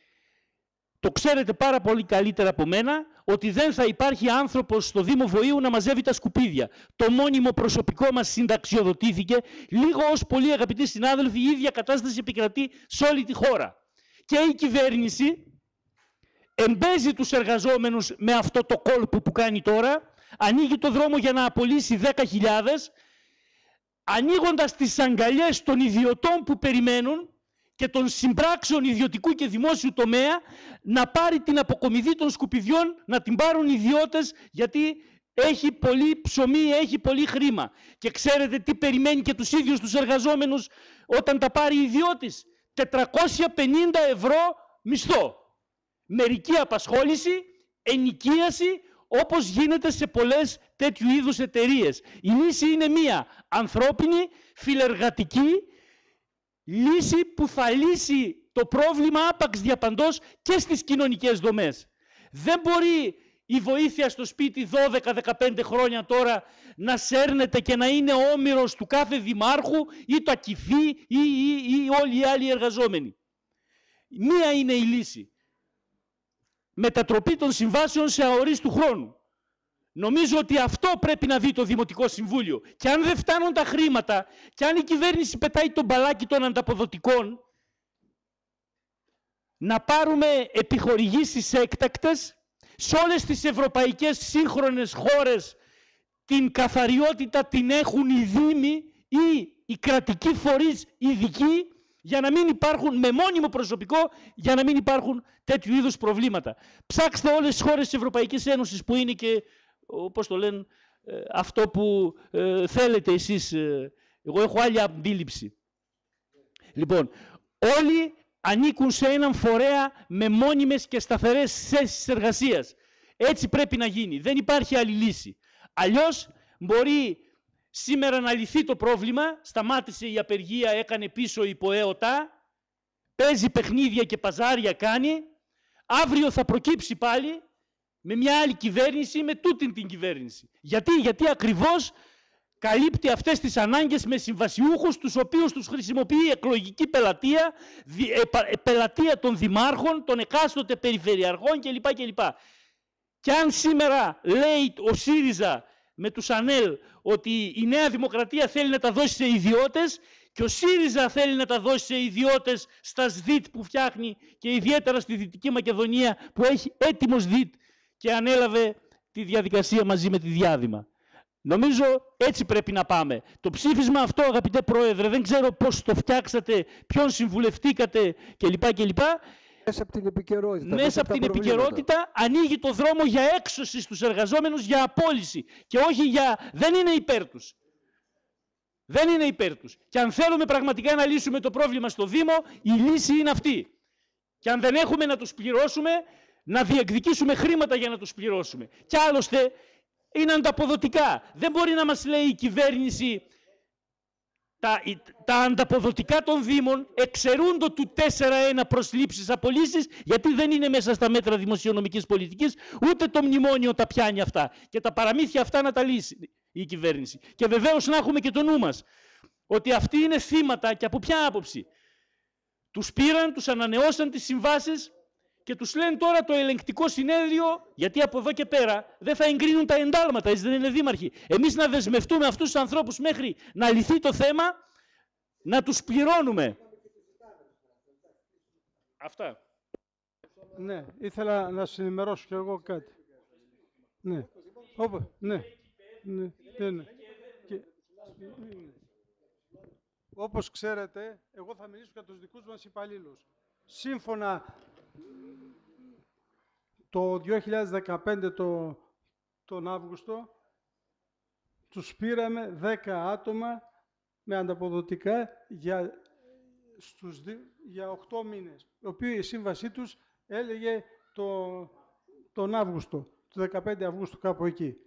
το ξέρετε πάρα πολύ καλύτερα από μένα, ότι δεν θα υπάρχει άνθρωπος στο Δήμο Βοήου να μαζεύει τα σκουπίδια. Το μόνιμο προσωπικό μας συνταξιοδοτήθηκε, λίγο ως πολύ αγαπητοί συνάδελφοι, η ίδια κατάσταση επικρατεί σε όλη τη χώρα. Και η κυβέρνηση εμπέζει τους εργαζόμενους με αυτό το κόλπο που κάνει τώρα, ανοίγει το δρόμο για να απολύσει 10.000, ανοίγοντας τις αγκαλιές των ιδιωτών που περιμένουν και των συμπράξεων ιδιωτικού και δημόσιου τομέα να πάρει την αποκομιδή των σκουπιδιών, να την πάρουν ιδιώτες, γιατί έχει πολύ ψωμί, έχει πολύ χρήμα. Και ξέρετε τι περιμένει και τους ίδιους τους εργαζόμενους όταν τα πάρει ιδιώτης? 450 ευρώ μισθό. Μερική απασχόληση, ενοικίαση, όπως γίνεται σε πολλές τέτοιου είδους εταιρείες. Η λύση είναι μία, ανθρώπινη, φιλεργατική, λύση που θα λύσει το πρόβλημα άπαξ διαπαντός και στις κοινωνικές δομές. Δεν μπορεί η βοήθεια στο σπίτι 12-15 χρόνια τώρα να σέρνεται και να είναι όμηρος του κάθε δημάρχου ή το ΑΚΙΦΗ ή όλοι οι άλλοι εργαζόμενοι. Μία είναι η λύση. Μετατροπή των συμβάσεων σε αορίστου χρόνου. Νομίζω ότι αυτό πρέπει να δει το Δημοτικό Συμβούλιο. Και αν δεν φτάνουν τα χρήματα, και αν η κυβέρνηση πετάει τον μπαλάκι των ανταποδοτικών, να πάρουμε επιχορηγήσεις έκτακτες σε όλες τις ευρωπαϊκές σύγχρονες χώρες. Την καθαριότητα την έχουν οι δήμοι ή οι κρατικοί φορείς ειδικοί, για να μην υπάρχουν, με μόνιμο προσωπικό, για να μην υπάρχουν τέτοιου είδους προβλήματα. Ψάξτε όλες τις χώρες της Ευρωπαϊκής Ένωσης που είναι και, όπως το λένε, αυτό που θέλετε εσείς. Εγώ έχω άλλη αντίληψη. Λοιπόν, όλοι ανήκουν σε έναν φορέα με μόνιμες και σταθερές θέσεις εργασίας. Έτσι πρέπει να γίνει. Δεν υπάρχει άλλη λύση. Αλλιώς μπορεί σήμερα να λυθεί το πρόβλημα, σταμάτησε η απεργία, έκανε πίσω η ΠΟΕΟΤΑ, παίζει παιχνίδια και παζάρια κάνει, αύριο θα προκύψει πάλι με μια άλλη κυβέρνηση, με τούτην την κυβέρνηση. Γιατί ακριβώς καλύπτει αυτές τις ανάγκες με συμβασιούχους, τους οποίους τους χρησιμοποιεί εκλογική πελατεία, πελατεία των δημάρχων, των εκάστοτε περιφερειαρχών κλπ. Και αν σήμερα λέει ο ΣΥΡΙΖΑ με τους ΑΝΕΛ ότι η Νέα Δημοκρατία θέλει να τα δώσει σε ιδιώτες και ο ΣΥΡΙΖΑ θέλει να τα δώσει σε ιδιώτες στα ΣΔΙΤ που φτιάχνει και ιδιαίτερα στη Δυτική Μακεδονία που έχει έτοιμο ΣΔΙΤ και ανέλαβε τη διαδικασία μαζί με τη Διάδημα. Νομίζω έτσι πρέπει να πάμε. Το ψήφισμα αυτό, αγαπητέ Πρόεδρε, δεν ξέρω πώς το φτιάξατε, ποιον συμβουλευτήκατε κλπ. Μέσα από την επικαιρότητα. Μέσα από την επικαιρότητα ανοίγει το δρόμο για έξωση στους εργαζόμενους, για απόλυση και όχι για... Δεν είναι υπέρ τους. Δεν είναι υπέρ τους. Και αν θέλουμε πραγματικά να λύσουμε το πρόβλημα στο Δήμο, η λύση είναι αυτή. Και αν δεν έχουμε να τους πληρώσουμε, να διεκδικήσουμε χρήματα για να τους πληρώσουμε. Και άλλωστε είναι ανταποδοτικά. Δεν μπορεί να μας λέει η κυβέρνηση τα ανταποδοτικά των Δήμων εξαιρούντο του 4-1 προσλήψεις απολύσεις, γιατί δεν είναι μέσα στα μέτρα δημοσιονομικής πολιτικής, ούτε το μνημόνιο τα πιάνει αυτά. Και τα παραμύθια αυτά να τα λύσει η κυβέρνηση. Και βεβαίως να έχουμε και το νου μας, ότι αυτοί είναι θύματα και από ποια άποψη. Τους πήραν, τους ανανεώσαν τις συμβάσεις και τους λένε τώρα το ελεγκτικό συνέδριο, γιατί από εδώ και πέρα δεν θα εγκρίνουν τα εντάλματα, έτσι δεν είναι δήμαρχοι. Εμείς να δεσμευτούμε αυτούς τους ανθρώπους μέχρι να λυθεί το θέμα, να τους πληρώνουμε. Αυτά. Ναι, ήθελα να συνημερώσω κι εγώ κάτι. Ναι. Ναι. Όπως ξέρετε, εγώ θα μιλήσω για τους δικούς μας υπαλλήλους. Σύμφωνα το 2015 τον Αύγουστο, τους πήραμε 10 άτομα με ανταποδοτικά για 8 μήνες, οι οποίοι η σύμβασή τους έλεγε τον Αύγουστο, το 15 Αυγούστου κάπου εκεί.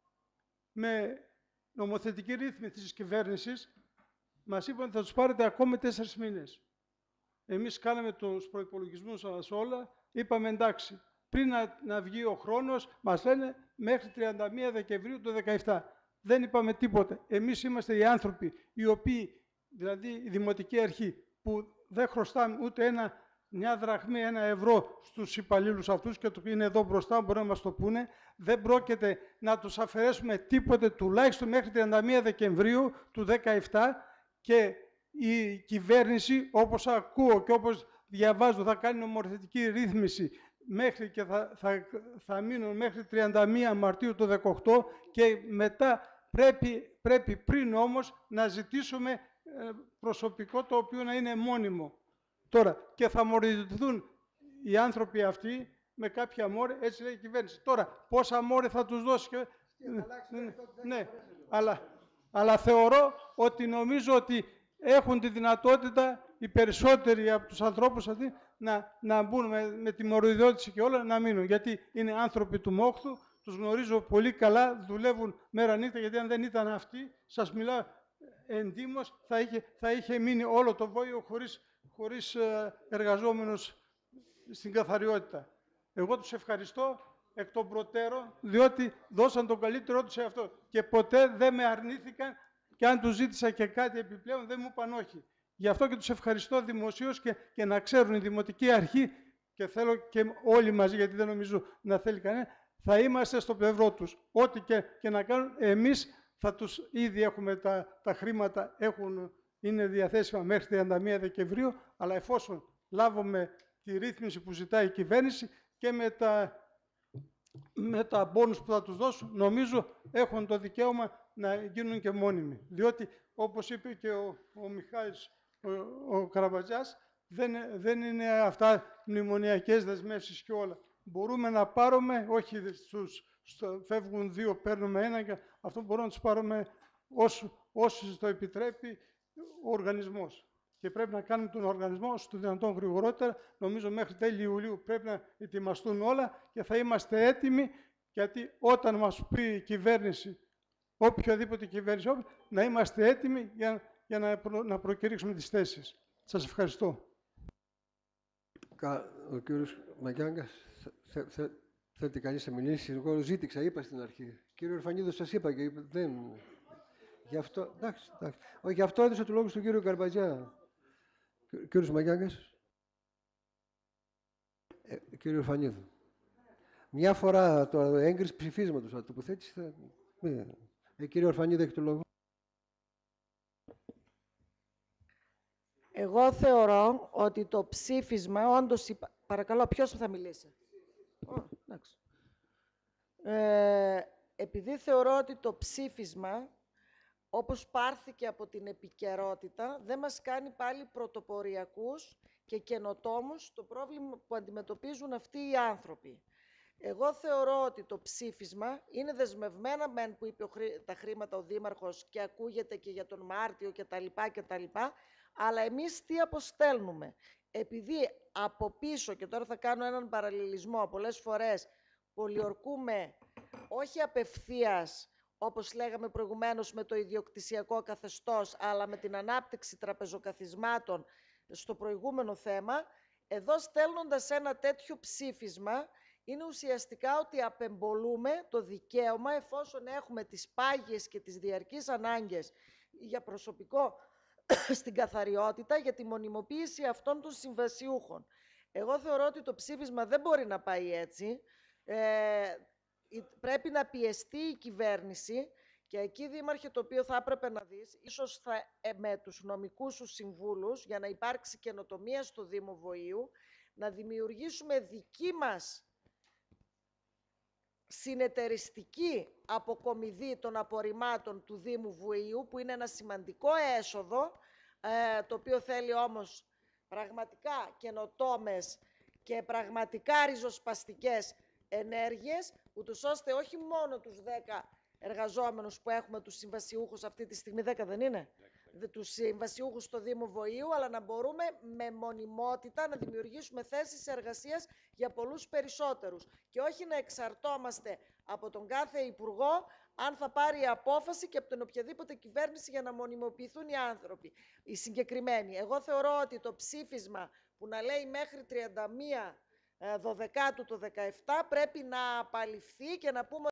Με νομοθετική ρύθμιση της κυβέρνησης, μας είπαν ότι θα τους πάρετε ακόμη 4 μήνες. Εμείς κάναμε τους προϋπολογισμούς μας όλα, είπαμε εντάξει. Πριν να βγει ο χρόνος, μας λένε μέχρι 31 Δεκεμβρίου του 2017. Δεν είπαμε τίποτε. Εμείς είμαστε οι άνθρωποι οι οποίοι, δηλαδή η Δημοτική Αρχή, που δεν χρωστάμε ούτε μια δραχμή, 1 ευρώ στους υπαλλήλους αυτούς και είναι εδώ μπροστά, μπορεί να μας το πούνε, δεν πρόκειται να τους αφαιρέσουμε τίποτε τουλάχιστον μέχρι 31 Δεκεμβρίου του 2017 και η κυβέρνηση, όπως ακούω και όπως διαβάζω, θα κάνει νομοθετική ρύθμιση μέχρι και θα μείνουν μέχρι 31 Μαρτίου του 2018 και μετά πρέπει πριν όμως να ζητήσουμε προσωπικό το οποίο να είναι μόνιμο. Τώρα, και θα μορφωθούν οι άνθρωποι αυτοί με κάποια μόρια, έτσι λέει η κυβέρνηση. Τώρα, πόσα μόρια θα τους δώσει ναι, αλλά θεωρώ ότι νομίζω ότι έχουν τη δυνατότητα οι περισσότεροι από τους ανθρώπους αυτοί να μπουν με τη μοροϊδότηση και όλα να μείνουν. Γιατί είναι άνθρωποι του μόχθου, τους γνωρίζω πολύ καλά, δουλεύουν μέρα νύχτα, γιατί αν δεν ήταν αυτοί, σας μιλάω εντύμως, θα είχε μείνει όλο το Βόλιο χωρίς εργαζόμενους στην καθαριότητα. Εγώ τους ευχαριστώ εκ των προτέρων, διότι δώσαν τον καλύτερό τους σε αυτό. Και ποτέ δεν με αρνήθηκαν και αν τους ζήτησα και κάτι επιπλέον δεν μου είπαν όχι. Γι' αυτό και τους ευχαριστώ δημοσίως και να ξέρουν η Δημοτική Αρχή και θέλω και όλοι μαζί, γιατί δεν νομίζω να θέλει κανένα, θα είμαστε στο πλευρό τους. Ό,τι και να κάνουν, εμείς θα τους ήδη έχουμε τα χρήματα, είναι διαθέσιμα μέχρι 31 Δεκεμβρίου, αλλά εφόσον λάβουμε τη ρύθμιση που ζητάει η κυβέρνηση και με τα μπόνους που θα τους δώσουν, νομίζω έχουν το δικαίωμα να γίνουν και μόνιμοι. Διότι, όπως είπε και ο Μιχάλης, ο Καραβατζάς, δεν είναι αυτά μνημονιακές δεσμεύσεις και όλα. Μπορούμε να πάρουμε, όχι φεύγουν 2, παίρνουμε 1 και αυτό μπορούμε να τους πάρουμε όσο το επιτρέπει ο οργανισμός. Και πρέπει να κάνουμε τον οργανισμό όσο το δυνατόν γρηγορότερα. Νομίζω μέχρι τέλη Ιουλίου πρέπει να ετοιμαστούν όλα και θα είμαστε έτοιμοι, γιατί όταν μας πει η κυβέρνηση, οποιαδήποτε κυβέρνηση, να είμαστε έτοιμοι για να προκηρύξουμε τις θέσεις. Σας ευχαριστώ. Ο κύριος Μαγκιάγκας, θέλετε κανείς να μιλήσει? Εγώ ζήτηξα, είπα στην αρχή. Κύριε Ορφανίδο, σας είπα και δεν... Γι' αυτό, εντάξει. Όχι, γι' αυτό έδωσα το λόγο στον κύριο Καρμπατζιά. Κύριος Μαγκιάγκας. Κύριο Ορφανίδου. Μια φορά το έγκριση ψηφίσματος θα τοποθέτηση. Κύριε Ορφανίδου, έχει το λόγο. Εγώ θεωρώ ότι το ψήφισμα, όντως, παρακαλώ, ποιος θα μιλήσει. Εντάξει. Επειδή θεωρώ ότι το ψήφισμα, όπως πάρθηκε από την επικαιρότητα, δεν μας κάνει πάλι πρωτοποριακούς και καινοτόμους το πρόβλημα που αντιμετωπίζουν αυτοί οι άνθρωποι. Εγώ θεωρώ ότι το ψήφισμα είναι δεσμευμένα μεν που είπε τα χρήματα ο Δήμαρχος και ακούγεται και για τον Μάρτιο κτλ. Αλλά εμείς τι αποστέλνουμε. Επειδή από πίσω, και τώρα θα κάνω έναν παραλληλισμό, πολλές φορές πολιορκούμε όχι απευθείας, όπως λέγαμε προηγουμένως, με το ιδιοκτησιακό καθεστώς, αλλά με την ανάπτυξη τραπεζοκαθισμάτων στο προηγούμενο θέμα, εδώ στέλνοντας ένα τέτοιο ψήφισμα, είναι ουσιαστικά ότι απεμπολούμε το δικαίωμα, εφόσον έχουμε τις πάγιες και τις διαρκείς ανάγκες για προσωπικό στην καθαριότητα, για τη μονιμοποίηση αυτών των συμβασιούχων. Εγώ θεωρώ ότι το ψήφισμα δεν μπορεί να πάει έτσι. Πρέπει να πιεστεί η κυβέρνηση και εκεί, Δήμαρχε, το οποίο θα έπρεπε να δεις, ίσως με τους νομικούς σου συμβούλους, για να υπάρξει καινοτομία στο Δήμο Βοήου, να δημιουργήσουμε δική μας συνεταιριστική αποκομιδή των απορριμμάτων του Δήμου Βοήου, που είναι ένα σημαντικό έσοδο, το οποίο θέλει όμως πραγματικά καινοτόμες και πραγματικά ριζοσπαστικές ενέργειες, ούτως ώστε όχι μόνο τους 10 εργαζόμενους που έχουμε, τους συμβασιούχους αυτή τη στιγμή, 10 δεν είναι, τους συμβασιούχους στο Δήμο Βοήου, αλλά να μπορούμε με μονιμότητα να δημιουργήσουμε θέσεις εργασίας για πολλούς περισσότερους και όχι να εξαρτώμαστε από τον κάθε υπουργό αν θα πάρει απόφαση και από την οποιαδήποτε κυβέρνηση για να μονιμοποιηθούν οι άνθρωποι, οι συγκεκριμένοι. Εγώ θεωρώ ότι το ψήφισμα που να λέει μέχρι 31 12 του το 17 πρέπει να απαλληφθεί και να πούμε